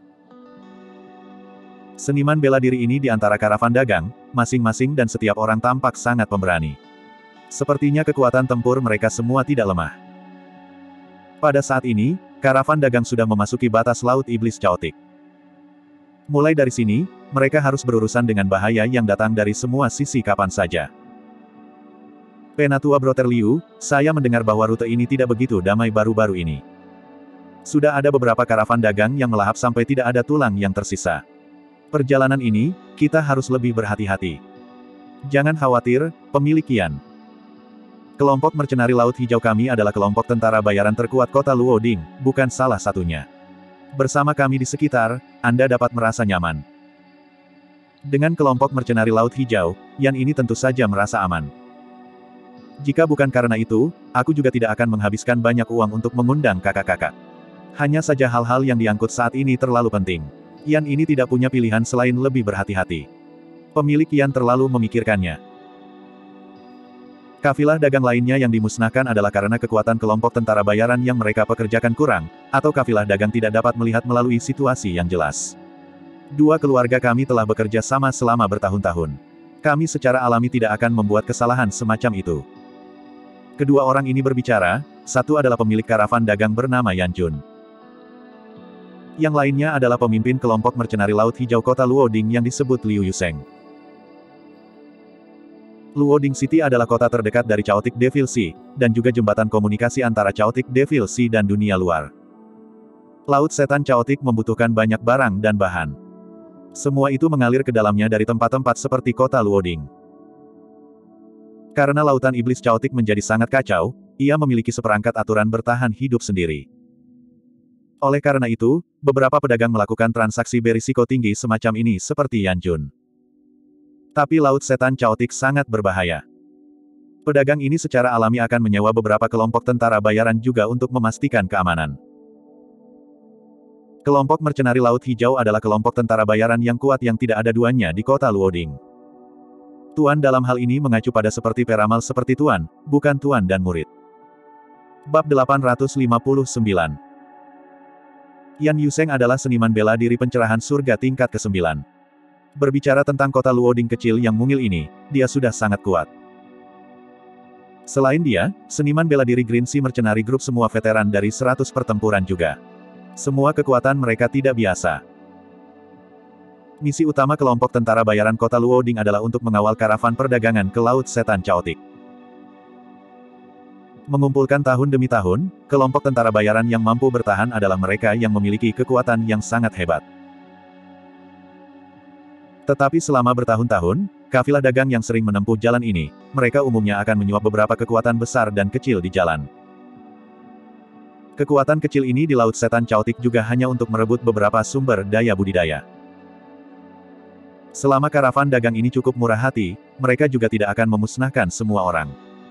Seniman bela diri ini di antara karavan dagang, masing-masing dan setiap orang tampak sangat pemberani. Sepertinya kekuatan tempur mereka semua tidak lemah. Pada saat ini, karavan dagang sudah memasuki batas Laut Iblis Chaotic. Mulai dari sini, mereka harus berurusan dengan bahaya yang datang dari semua sisi kapan saja. Penatua Brother Liu, saya mendengar bahwa rute ini tidak begitu damai baru-baru ini. Sudah ada beberapa karavan dagang yang melahap sampai tidak ada tulang yang tersisa. Perjalanan ini, kita harus lebih berhati-hati. Jangan khawatir, pemilik Qian. Kelompok mercenari Laut Hijau kami adalah kelompok tentara bayaran terkuat kota Luoding, bukan salah satunya. Bersama kami di sekitar, Anda dapat merasa nyaman. Dengan kelompok mercenari Laut Hijau, Yan ini tentu saja merasa aman. Jika bukan karena itu, aku juga tidak akan menghabiskan banyak uang untuk mengundang kakak-kakak. Hanya saja hal-hal yang diangkut saat ini terlalu penting. Yan ini tidak punya pilihan selain lebih berhati-hati. Pemilik Yan terlalu memikirkannya. Kafilah dagang lainnya yang dimusnahkan adalah karena kekuatan kelompok tentara bayaran yang mereka pekerjakan kurang, atau kafilah dagang tidak dapat melihat melalui situasi yang jelas. Dua keluarga kami telah bekerja sama selama bertahun-tahun. Kami secara alami tidak akan membuat kesalahan semacam itu. Kedua orang ini berbicara, satu adalah pemilik karavan dagang bernama Yan Jun. Yang lainnya adalah pemimpin kelompok mercenari Laut Hijau kota Luoding yang disebut Liu Yuseng. Luoding City adalah kota terdekat dari Chaotic Devil Sea, dan juga jembatan komunikasi antara Chaotic Devil Sea dan dunia luar. Laut Setan Chaotic membutuhkan banyak barang dan bahan. Semua itu mengalir ke dalamnya dari tempat-tempat seperti kota Luoding. Karena lautan iblis Chaotic menjadi sangat kacau, ia memiliki seperangkat aturan bertahan hidup sendiri. Oleh karena itu, beberapa pedagang melakukan transaksi berisiko tinggi semacam ini seperti Yan Jun. Tapi Laut Setan Chaotic sangat berbahaya. Pedagang ini secara alami akan menyewa beberapa kelompok tentara bayaran juga untuk memastikan keamanan. Kelompok mercenari Laut Hijau adalah kelompok tentara bayaran yang kuat yang tidak ada duanya di kota Luoding. Tuan dalam hal ini mengacu pada seperti peramal seperti Tuan, bukan Tuan dan murid. Bab 859. Yan Yuseng adalah seniman bela diri pencerahan surga tingkat ke-9. Berbicara tentang kota Luoding kecil yang mungil ini, dia sudah sangat kuat. Selain dia, seniman bela diri Green Sea Mercenary Group semua veteran dari 100 pertempuran juga. Semua kekuatan mereka tidak biasa. Misi utama kelompok tentara bayaran kota Luoding adalah untuk mengawal karavan perdagangan ke Laut Setan Chaotic. Mengumpulkan tahun demi tahun, kelompok tentara bayaran yang mampu bertahan adalah mereka yang memiliki kekuatan yang sangat hebat. Tetapi selama bertahun-tahun, kafilah dagang yang sering menempuh jalan ini, mereka umumnya akan menyuap beberapa kekuatan besar dan kecil di jalan. Kekuatan kecil ini di Laut Setan Chaotic juga hanya untuk merebut beberapa sumber daya budidaya. Selama karavan dagang ini cukup murah hati, mereka juga tidak akan memusnahkan semua orang.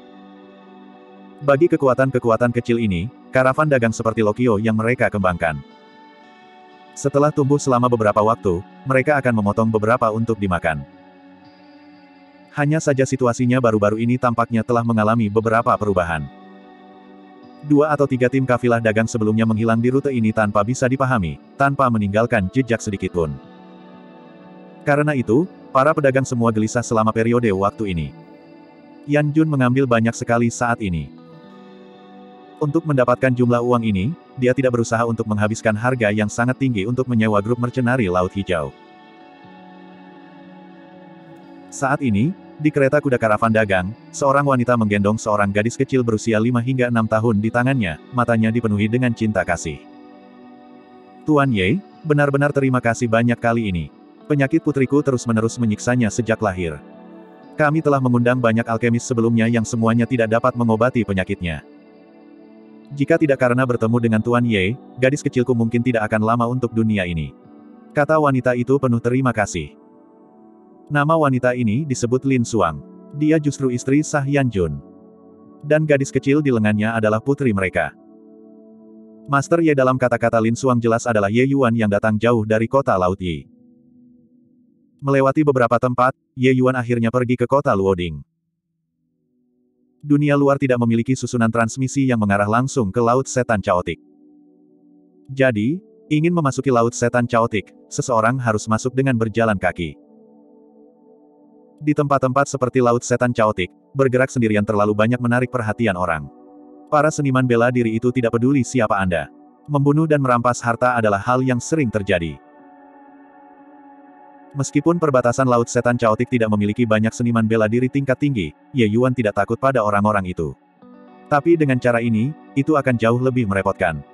Bagi kekuatan-kekuatan kecil ini, karavan dagang seperti Lokio yang mereka kembangkan. Setelah tumbuh selama beberapa waktu, mereka akan memotong beberapa untuk dimakan. Hanya saja situasinya baru-baru ini tampaknya telah mengalami beberapa perubahan. 2 atau 3 tim kafilah dagang sebelumnya menghilang di rute ini tanpa bisa dipahami, tanpa meninggalkan jejak sedikitpun. Karena itu, para pedagang semua gelisah selama periode waktu ini. Yan Jun mengambil banyak sekali saat ini. Untuk mendapatkan jumlah uang ini, dia tidak berusaha untuk menghabiskan harga yang sangat tinggi untuk menyewa grup mercenari Laut Hijau. Saat ini, di kereta kuda karavan dagang, seorang wanita menggendong seorang gadis kecil berusia 5 hingga 6 tahun di tangannya, matanya dipenuhi dengan cinta kasih. Tuan Ye, benar-benar terima kasih banyak kali ini. Penyakit putriku terus-menerus menyiksanya sejak lahir. Kami telah mengundang banyak alkemis sebelumnya yang semuanya tidak dapat mengobati penyakitnya. Jika tidak karena bertemu dengan Tuan Ye, gadis kecilku mungkin tidak akan lama untuk dunia ini. Kata wanita itu penuh terima kasih. Nama wanita ini disebut Lin Xuang. Dia justru istri sah Yan Jun. Dan gadis kecil di lengannya adalah putri mereka. Master Ye dalam kata-kata Lin Xuang jelas adalah Ye Yuan yang datang jauh dari kota Laut Yi. Melewati beberapa tempat, Ye Yuan akhirnya pergi ke kota Luoding. Dunia luar tidak memiliki susunan transmisi yang mengarah langsung ke Laut Setan Chaotic. Jadi, ingin memasuki Laut Setan Chaotic, seseorang harus masuk dengan berjalan kaki. Di tempat-tempat seperti Laut Setan Chaotic, bergerak sendirian terlalu banyak menarik perhatian orang. Para seniman bela diri itu tidak peduli siapa Anda. Membunuh dan merampas harta adalah hal yang sering terjadi. Meskipun perbatasan Laut Setan Chaotic tidak memiliki banyak seniman bela diri tingkat tinggi, Ye Yuan tidak takut pada orang-orang itu. Tapi dengan cara ini, itu akan jauh lebih merepotkan.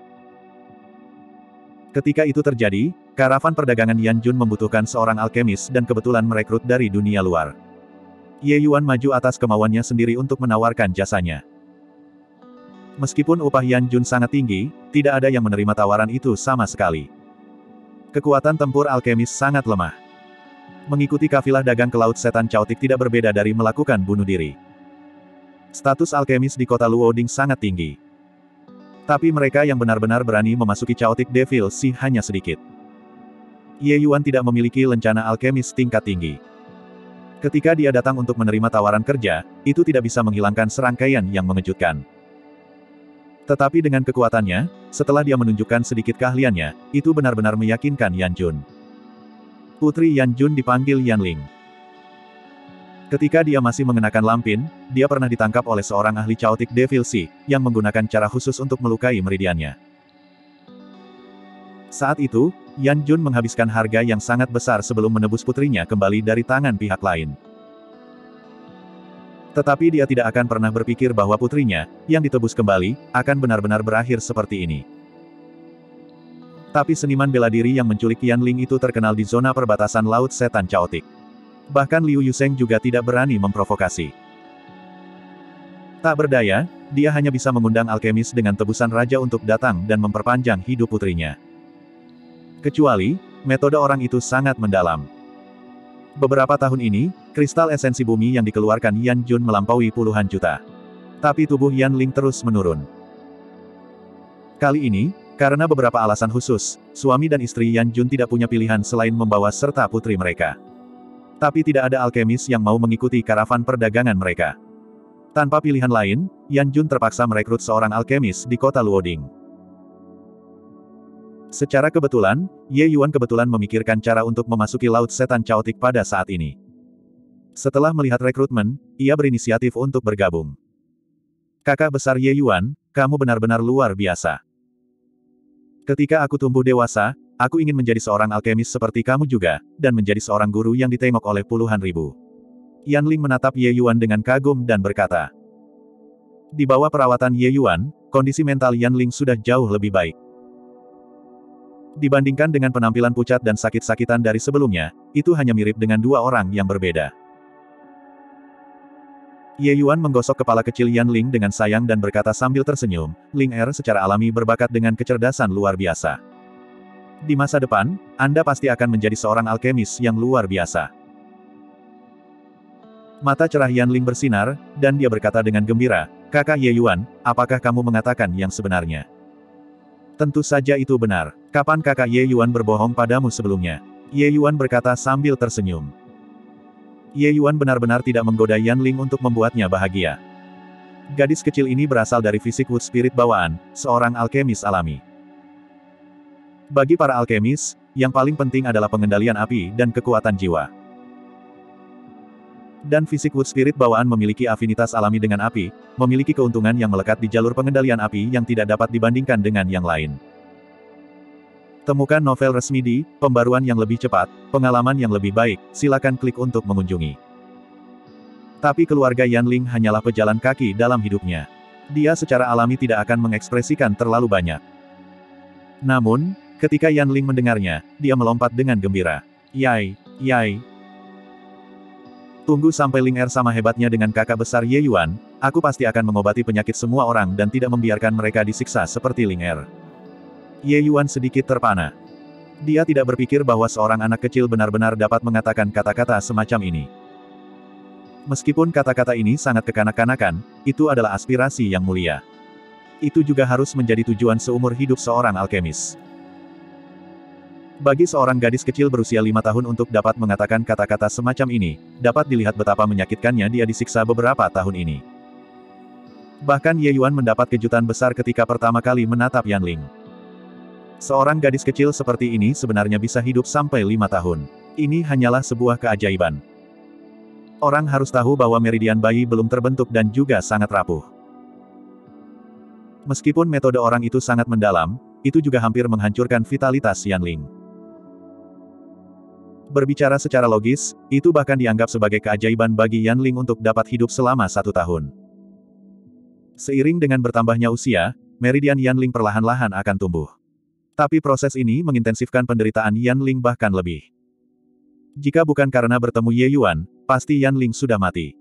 Ketika itu terjadi, karavan perdagangan Yan Jun membutuhkan seorang alkemis dan kebetulan merekrut dari dunia luar. Ye Yuan maju atas kemauannya sendiri untuk menawarkan jasanya. Meskipun upah Yan Jun sangat tinggi, tidak ada yang menerima tawaran itu sama sekali. Kekuatan tempur alkemis sangat lemah. Mengikuti kafilah dagang ke Laut Setan Chaotic tidak berbeda dari melakukan bunuh diri. Status alkemis di kota Luoding sangat tinggi. Tapi mereka yang benar-benar berani memasuki Chaotic Devil Sea hanya sedikit. Ye Yuan tidak memiliki lencana alkemis tingkat tinggi. Ketika dia datang untuk menerima tawaran kerja, itu tidak bisa menghilangkan serangkaian yang mengejutkan. Tetapi dengan kekuatannya, setelah dia menunjukkan sedikit keahliannya, itu benar-benar meyakinkan Yan Jun. Putri Yan Jun dipanggil Yanling. Ketika dia masih mengenakan lampin, dia pernah ditangkap oleh seorang ahli Chaotic Devil Sea, yang menggunakan cara khusus untuk melukai meridiannya. Saat itu, Yan Jun menghabiskan harga yang sangat besar sebelum menebus putrinya kembali dari tangan pihak lain. Tetapi dia tidak akan pernah berpikir bahwa putrinya, yang ditebus kembali, akan benar-benar berakhir seperti ini. Tapi seniman bela diri yang menculik Yanling itu terkenal di zona perbatasan Laut Setan Chaotic. Bahkan Liu Yuseng juga tidak berani memprovokasi. Tak berdaya, dia hanya bisa mengundang alkemis dengan tebusan raja untuk datang dan memperpanjang hidup putrinya. Kecuali, metode orang itu sangat mendalam. Beberapa tahun ini, kristal esensi bumi yang dikeluarkan Yan Jun melampaui puluhan juta. Tapi tubuh Yanling terus menurun. Kali ini, karena beberapa alasan khusus, suami dan istri Yan Jun tidak punya pilihan selain membawa serta putri mereka. Tapi tidak ada alkemis yang mau mengikuti karavan perdagangan mereka. Tanpa pilihan lain, Yan Jun terpaksa merekrut seorang alkemis di kota Luoding. Secara kebetulan, Ye Yuan kebetulan memikirkan cara untuk memasuki Laut Setan Chaotic pada saat ini. Setelah melihat rekrutmen, ia berinisiatif untuk bergabung. Kakak besar Ye Yuan, kamu benar-benar luar biasa. Ketika aku tumbuh dewasa, aku ingin menjadi seorang alkemis seperti kamu juga, dan menjadi seorang guru yang ditengok oleh puluhan ribu. Yanling menatap Ye Yuan dengan kagum dan berkata. Di bawah perawatan Ye Yuan, kondisi mental Yanling sudah jauh lebih baik. Dibandingkan dengan penampilan pucat dan sakit-sakitan dari sebelumnya, itu hanya mirip dengan dua orang yang berbeda. Ye Yuan menggosok kepala kecil Yanling dengan sayang dan berkata sambil tersenyum, Ling Er secara alami berbakat dengan kecerdasan luar biasa. Di masa depan, Anda pasti akan menjadi seorang alkemis yang luar biasa. Mata cerah Yanling bersinar, dan dia berkata dengan gembira, Kakak Ye Yuan, apakah kamu mengatakan yang sebenarnya? Tentu saja itu benar. Kapan kakak Ye Yuan berbohong padamu sebelumnya? Ye Yuan berkata sambil tersenyum. Ye Yuan benar-benar tidak menggoda Yanling untuk membuatnya bahagia. Gadis kecil ini berasal dari fisik Wood Spirit bawaan, seorang alkemis alami. Bagi para alkemis, yang paling penting adalah pengendalian api dan kekuatan jiwa. Dan fisik Wood Spirit bawaan memiliki afinitas alami dengan api, memiliki keuntungan yang melekat di jalur pengendalian api yang tidak dapat dibandingkan dengan yang lain. Temukan novel resmi di Pembaruan yang lebih cepat, pengalaman yang lebih baik, silakan klik untuk mengunjungi. Tapi keluarga Yanling hanyalah pejalan kaki dalam hidupnya. Dia secara alami tidak akan mengekspresikan terlalu banyak. Namun, ketika Yanling mendengarnya, dia melompat dengan gembira. Yai, Yai. Tunggu sampai Ling Er sama hebatnya dengan kakak besar Ye Yuan, aku pasti akan mengobati penyakit semua orang dan tidak membiarkan mereka disiksa seperti Ling Er. Ye Yuan sedikit terpana. Dia tidak berpikir bahwa seorang anak kecil benar-benar dapat mengatakan kata-kata semacam ini. Meskipun kata-kata ini sangat kekanak-kanakan, itu adalah aspirasi yang mulia. Itu juga harus menjadi tujuan seumur hidup seorang alkemis. Bagi seorang gadis kecil berusia 5 tahun untuk dapat mengatakan kata-kata semacam ini, dapat dilihat betapa menyakitkannya dia disiksa beberapa tahun ini. Bahkan Ye Yuan mendapat kejutan besar ketika pertama kali menatap Yanling. Seorang gadis kecil seperti ini sebenarnya bisa hidup sampai 5 tahun. Ini hanyalah sebuah keajaiban. Orang harus tahu bahwa meridian bayi belum terbentuk dan juga sangat rapuh. Meskipun metode orang itu sangat mendalam, itu juga hampir menghancurkan vitalitas Yanling. Berbicara secara logis, itu bahkan dianggap sebagai keajaiban bagi Yanling untuk dapat hidup selama 1 tahun. Seiring dengan bertambahnya usia, meridian Yanling perlahan-lahan akan tumbuh. Tapi proses ini mengintensifkan penderitaan Yanling bahkan lebih. Jika bukan karena bertemu Ye Yuan, pasti Yanling sudah mati.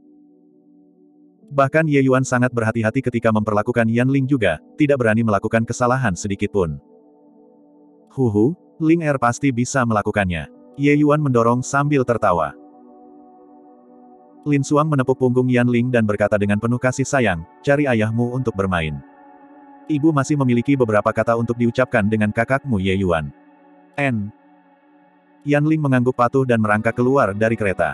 Bahkan Ye Yuan sangat berhati-hati ketika memperlakukan Yanling juga, tidak berani melakukan kesalahan sedikitpun. Huhu, Ling Er pasti bisa melakukannya. Ye Yuan mendorong sambil tertawa. Lin Xuang menepuk punggung Yan Ling dan berkata dengan penuh kasih sayang, cari ayahmu untuk bermain. Ibu masih memiliki beberapa kata untuk diucapkan dengan kakakmu Ye Yuan. Yan Ling mengangguk patuh dan merangkak keluar dari kereta.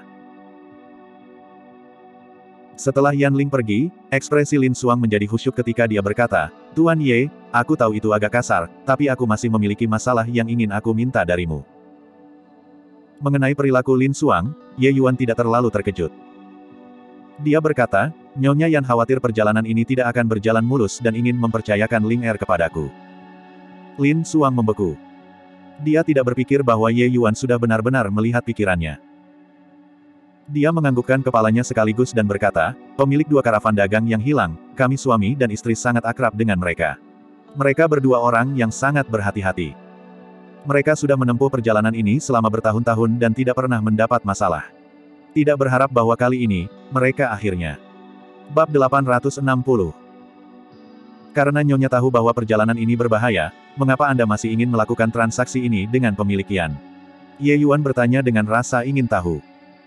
Setelah Yan Ling pergi, ekspresi Lin Xuang menjadi khusyuk ketika dia berkata, Tuan Ye, aku tahu itu agak kasar, tapi aku masih memiliki masalah yang ingin aku minta darimu. Mengenai perilaku Lin Xuang, Ye Yuan tidak terlalu terkejut. Dia berkata, Nyonya Yan khawatir perjalanan ini tidak akan berjalan mulus dan ingin mempercayakan Ling Er kepadaku. Lin Xuang membeku. Dia tidak berpikir bahwa Ye Yuan sudah benar-benar melihat pikirannya. Dia menganggukkan kepalanya sekaligus dan berkata, pemilik dua karavan dagang yang hilang, kami suami dan istri sangat akrab dengan mereka. Mereka berdua orang yang sangat berhati-hati. Mereka sudah menempuh perjalanan ini selama bertahun-tahun dan tidak pernah mendapat masalah. Tidak berharap bahwa kali ini, mereka akhirnya. Bab 860. Karena Nyonya tahu bahwa perjalanan ini berbahaya, mengapa Anda masih ingin melakukan transaksi ini dengan pemilik Yan? Ye Yuan bertanya dengan rasa ingin tahu.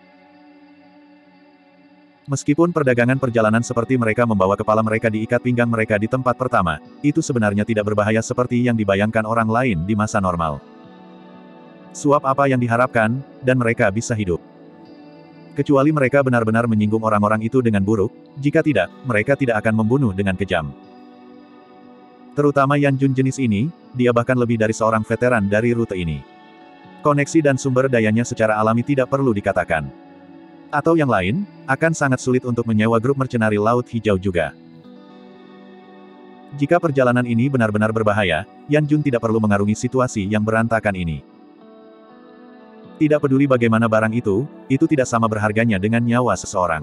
Meskipun perdagangan perjalanan seperti mereka membawa kepala mereka diikat pinggang mereka di tempat pertama, itu sebenarnya tidak berbahaya seperti yang dibayangkan orang lain di masa normal. Suap apa yang diharapkan, dan mereka bisa hidup. Kecuali mereka benar-benar menyinggung orang-orang itu dengan buruk, jika tidak, mereka tidak akan membunuh dengan kejam. Terutama Yan Jun jenis ini, dia bahkan lebih dari seorang veteran dari rute ini. Koneksi dan sumber dayanya secara alami tidak perlu dikatakan. Atau yang lain, akan sangat sulit untuk menyewa grup mercenari Laut Hijau juga. Jika perjalanan ini benar-benar berbahaya, Yan Jun tidak perlu mengarungi situasi yang berantakan ini. Tidak peduli bagaimana barang itu tidak sama berharganya dengan nyawa seseorang.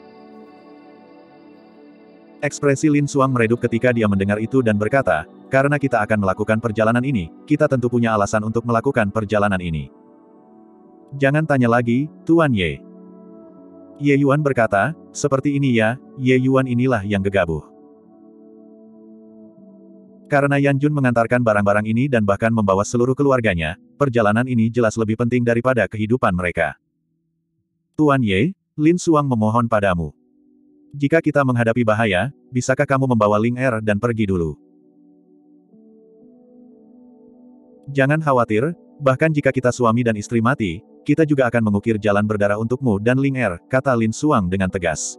Ekspresi Lin Xuang meredup ketika dia mendengar itu dan berkata, karena kita akan melakukan perjalanan ini, kita tentu punya alasan untuk melakukan perjalanan ini. Jangan tanya lagi, Tuan Ye. Ye Yuan berkata, seperti ini ya, Ye Yuan inilah yang gegabah. Karena Yan Jun mengantarkan barang-barang ini dan bahkan membawa seluruh keluarganya, perjalanan ini jelas lebih penting daripada kehidupan mereka. Tuan Ye, Lin Xuang memohon padamu. Jika kita menghadapi bahaya, bisakah kamu membawa Ling Er dan pergi dulu? Jangan khawatir, bahkan jika kita suami dan istri mati, kita juga akan mengukir jalan berdarah untukmu dan Ling Er, kata Lin Xuang dengan tegas.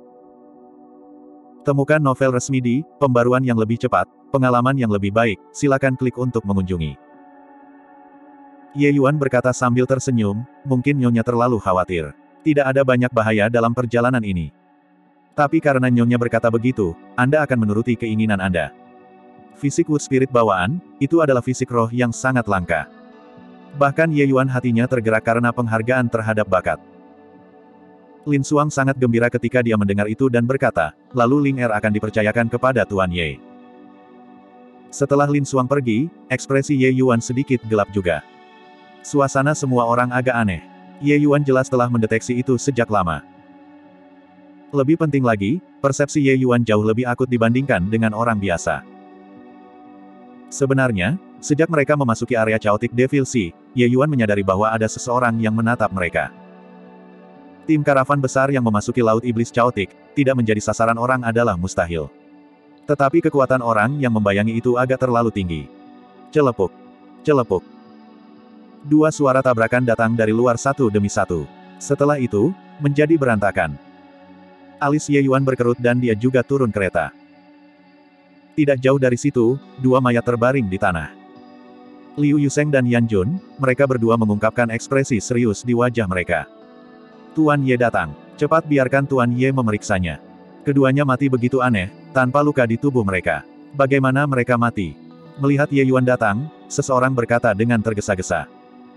Temukan novel resmi di Pembaruan yang lebih cepat, pengalaman yang lebih baik, silakan klik untuk mengunjungi. Ye Yuan berkata sambil tersenyum, mungkin Nyonya terlalu khawatir. Tidak ada banyak bahaya dalam perjalanan ini. Tapi karena Nyonya berkata begitu, Anda akan menuruti keinginan Anda. Fisik Wood Spirit bawaan, itu adalah fisik roh yang sangat langka. Bahkan Ye Yuan hatinya tergerak karena penghargaan terhadap bakat. Lin Xuang sangat gembira ketika dia mendengar itu dan berkata, lalu Ling Er akan dipercayakan kepada Tuan Ye. Setelah Lin Xuang pergi, ekspresi Ye Yuan sedikit gelap juga. Suasana semua orang agak aneh. Ye Yuan jelas telah mendeteksi itu sejak lama. Lebih penting lagi, persepsi Ye Yuan jauh lebih akut dibandingkan dengan orang biasa. Sebenarnya, sejak mereka memasuki area Chaotic Devil Sea, Ye Yuan menyadari bahwa ada seseorang yang menatap mereka. Tim karavan besar yang memasuki Laut Iblis Chaotic, tidak menjadi sasaran orang adalah mustahil. Tetapi kekuatan orang yang membayangi itu agak terlalu tinggi. Celepuk. Celepuk. Dua suara tabrakan datang dari luar satu demi satu. Setelah itu, menjadi berantakan. Alis Ye Yuan berkerut dan dia juga turun kereta. Tidak jauh dari situ, dua mayat terbaring di tanah. Liu Yuseng dan Yan Jun, mereka berdua mengungkapkan ekspresi serius di wajah mereka. Tuan Ye datang. Cepat biarkan Tuan Ye memeriksanya. Keduanya mati begitu aneh, tanpa luka di tubuh mereka. Bagaimana mereka mati? Melihat Ye Yuan datang, seseorang berkata dengan tergesa-gesa.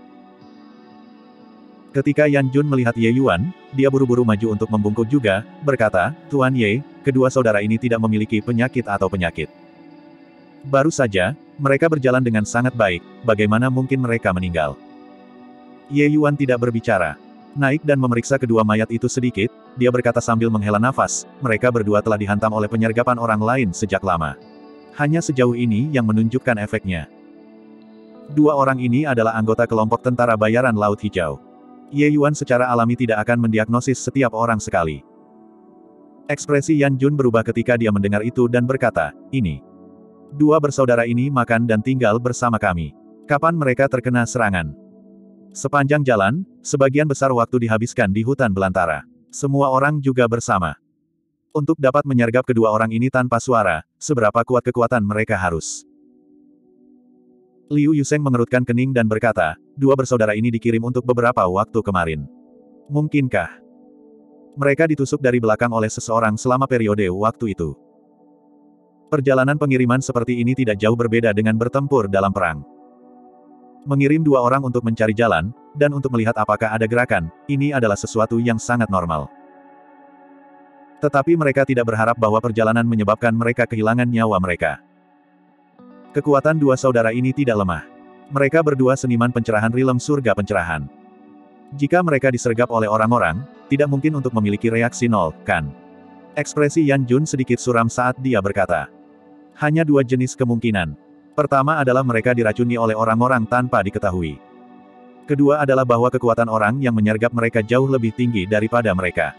Ketika Yan Jun melihat Ye Yuan, dia buru-buru maju untuk membungkuk juga, berkata, Tuan Ye, kedua saudara ini tidak memiliki penyakit atau penyakit. Baru saja, mereka berjalan dengan sangat baik, bagaimana mungkin mereka meninggal? Ye Yuan tidak berbicara. Naik dan memeriksa kedua mayat itu sedikit, dia berkata sambil menghela nafas, mereka berdua telah dihantam oleh penyergapan orang lain sejak lama. Hanya sejauh ini yang menunjukkan efeknya. Dua orang ini adalah anggota kelompok tentara bayaran Laut Hijau. Ye Yuan secara alami tidak akan mendiagnosis setiap orang sekali. Ekspresi Yan Jun berubah ketika dia mendengar itu dan berkata, ini. Dua bersaudara ini makan dan tinggal bersama kami. Kapan mereka terkena serangan? Sepanjang jalan, sebagian besar waktu dihabiskan di hutan belantara. Semua orang juga bersama. Untuk dapat menyergap kedua orang ini tanpa suara, seberapa kuat kekuatan mereka harus. Liu Yuseng mengerutkan kening dan berkata, dua bersaudara ini dikirim untuk beberapa waktu kemarin. Mungkinkah mereka ditusuk dari belakang oleh seseorang selama periode waktu itu? Perjalanan pengiriman seperti ini tidak jauh berbeda dengan bertempur dalam perang. Mengirim dua orang untuk mencari jalan, dan untuk melihat apakah ada gerakan, ini adalah sesuatu yang sangat normal. Tetapi mereka tidak berharap bahwa perjalanan menyebabkan mereka kehilangan nyawa mereka. Kekuatan dua saudara ini tidak lemah. Mereka berdua seniman pencerahan rilem surga pencerahan. Jika mereka disergap oleh orang-orang, tidak mungkin untuk memiliki reaksi nol, kan? Ekspresi Yan Jun sedikit suram saat dia berkata. Hanya dua jenis kemungkinan. Pertama adalah mereka diracuni oleh orang-orang tanpa diketahui. Kedua adalah bahwa kekuatan orang yang menyergap mereka jauh lebih tinggi daripada mereka.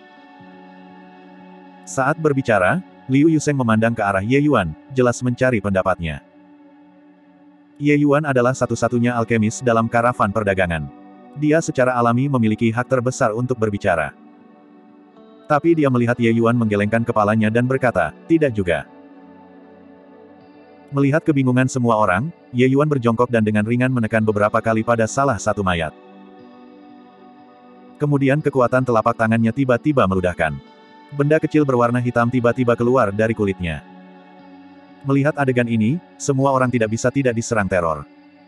Saat berbicara, Liu Yuseng memandang ke arah Ye Yuan, jelas mencari pendapatnya. Ye Yuan adalah satu-satunya alkemis dalam karavan perdagangan. Dia secara alami memiliki hak terbesar untuk berbicara. Tapi dia melihat Ye Yuan menggelengkan kepalanya dan berkata, tidak juga. Melihat kebingungan semua orang, Ye Yuan berjongkok dan dengan ringan menekan beberapa kali pada salah satu mayat. Kemudian kekuatan telapak tangannya tiba-tiba meludahkan. Benda kecil berwarna hitam tiba-tiba keluar dari kulitnya. Melihat adegan ini, semua orang tidak bisa tidak diserang teror.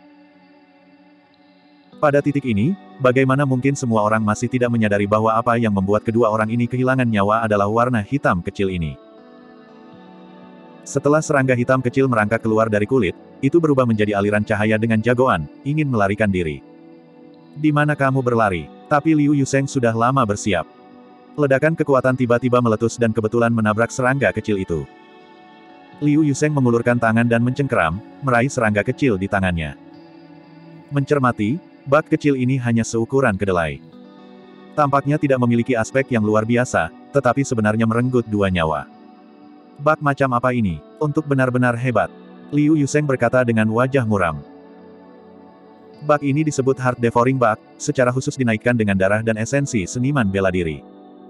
Pada titik ini, bagaimana mungkin semua orang masih tidak menyadari bahwa apa yang membuat kedua orang ini kehilangan nyawa adalah warna hitam kecil ini. Setelah serangga hitam kecil merangkak keluar dari kulit, itu berubah menjadi aliran cahaya dengan jagoan, ingin melarikan diri. Di mana kamu berlari? Tapi Liu Yuseng sudah lama bersiap. Ledakan kekuatan tiba-tiba meletus dan kebetulan menabrak serangga kecil itu. Liu Yuseng mengulurkan tangan dan mencengkeram, meraih serangga kecil di tangannya. Mencermati, bak kecil ini hanya seukuran kedelai. Tampaknya tidak memiliki aspek yang luar biasa, tetapi sebenarnya merenggut dua nyawa. Bak macam apa ini? Untuk benar-benar hebat. Liu Yuseng berkata dengan wajah muram. Bak ini disebut Heart Devouring Bak, secara khusus dinaikkan dengan darah dan esensi seniman bela diri.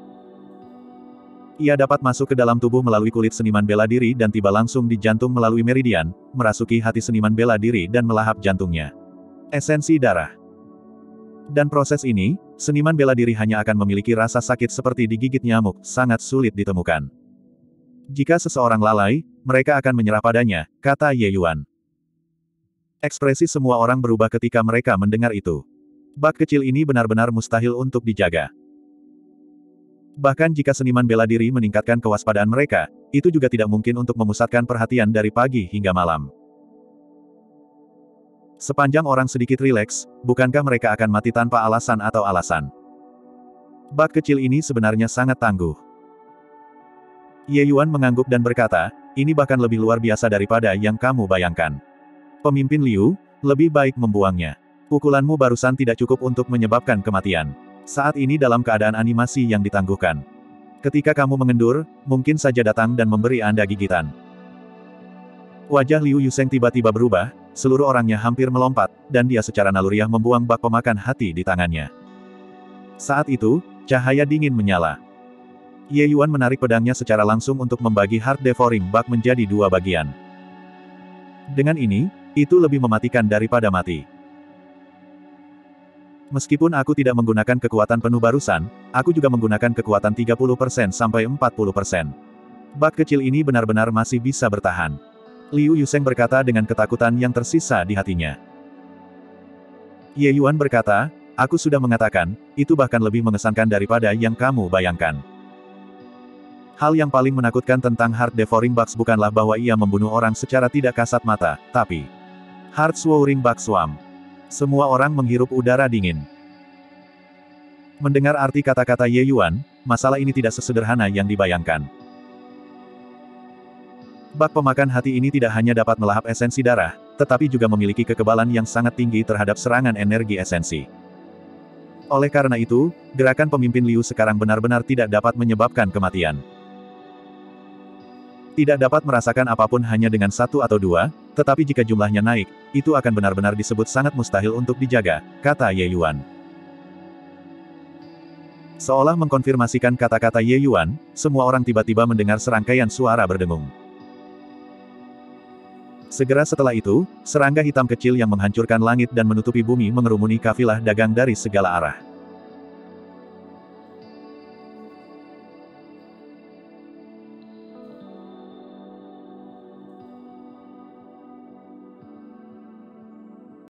Ia dapat masuk ke dalam tubuh melalui kulit seniman bela diri dan tiba langsung di jantung melalui meridian, merasuki hati seniman bela diri dan melahap jantungnya. Esensi darah. Dan proses ini, seniman bela diri hanya akan memiliki rasa sakit seperti digigit nyamuk, sangat sulit ditemukan. Jika seseorang lalai, mereka akan menyerah padanya, kata Ye Yuan. Ekspresi semua orang berubah ketika mereka mendengar itu. Bak kecil ini benar-benar mustahil untuk dijaga. Bahkan jika seniman bela diri meningkatkan kewaspadaan mereka, itu juga tidak mungkin untuk memusatkan perhatian dari pagi hingga malam. Sepanjang orang sedikit rileks, bukankah mereka akan mati tanpa alasan atau alasan? Bak kecil ini sebenarnya sangat tangguh. Ye Yuan mengangguk dan berkata, ini bahkan lebih luar biasa daripada yang kamu bayangkan. Pemimpin Liu, lebih baik membuangnya. Pukulanmu barusan tidak cukup untuk menyebabkan kematian. Saat ini dalam keadaan animasi yang ditangguhkan. Ketika kamu mengendur, mungkin saja datang dan memberi Anda gigitan. Wajah Liu Yuseng tiba-tiba berubah, seluruh orangnya hampir melompat, dan dia secara naluriah membuang bak pemakan hati di tangannya. Saat itu, cahaya dingin menyala. Ye Yuan menarik pedangnya secara langsung untuk membagi Heart Devouring Bak menjadi dua bagian. Dengan ini, itu lebih mematikan daripada mati. Meskipun aku tidak menggunakan kekuatan penuh barusan, aku juga menggunakan kekuatan 30% sampai 40%. Bak kecil ini benar-benar masih bisa bertahan. Liu Yuseng berkata dengan ketakutan yang tersisa di hatinya. Ye Yuan berkata, aku sudah mengatakan, itu bahkan lebih mengesankan daripada yang kamu bayangkan. Hal yang paling menakutkan tentang Heart Devouring Bugs bukanlah bahwa ia membunuh orang secara tidak kasat mata, tapi Heart Swallowing Bug Swarm. Semua orang menghirup udara dingin. Mendengar arti kata-kata Ye Yuan, masalah ini tidak sesederhana yang dibayangkan. Bak pemakan hati ini tidak hanya dapat melahap esensi darah, tetapi juga memiliki kekebalan yang sangat tinggi terhadap serangan energi esensi. Oleh karena itu, gerakan pemimpin Liu sekarang benar-benar tidak dapat menyebabkan kematian. Tidak dapat merasakan apapun hanya dengan satu atau dua, tetapi jika jumlahnya naik, itu akan benar-benar disebut sangat mustahil untuk dijaga, kata Ye Yuan. Seolah mengkonfirmasikan kata-kata Ye Yuan, semua orang tiba-tiba mendengar serangkaian suara berdengung. Segera setelah itu, serangga hitam kecil yang menghancurkan langit dan menutupi bumi mengerumuni kafilah dagang dari segala arah.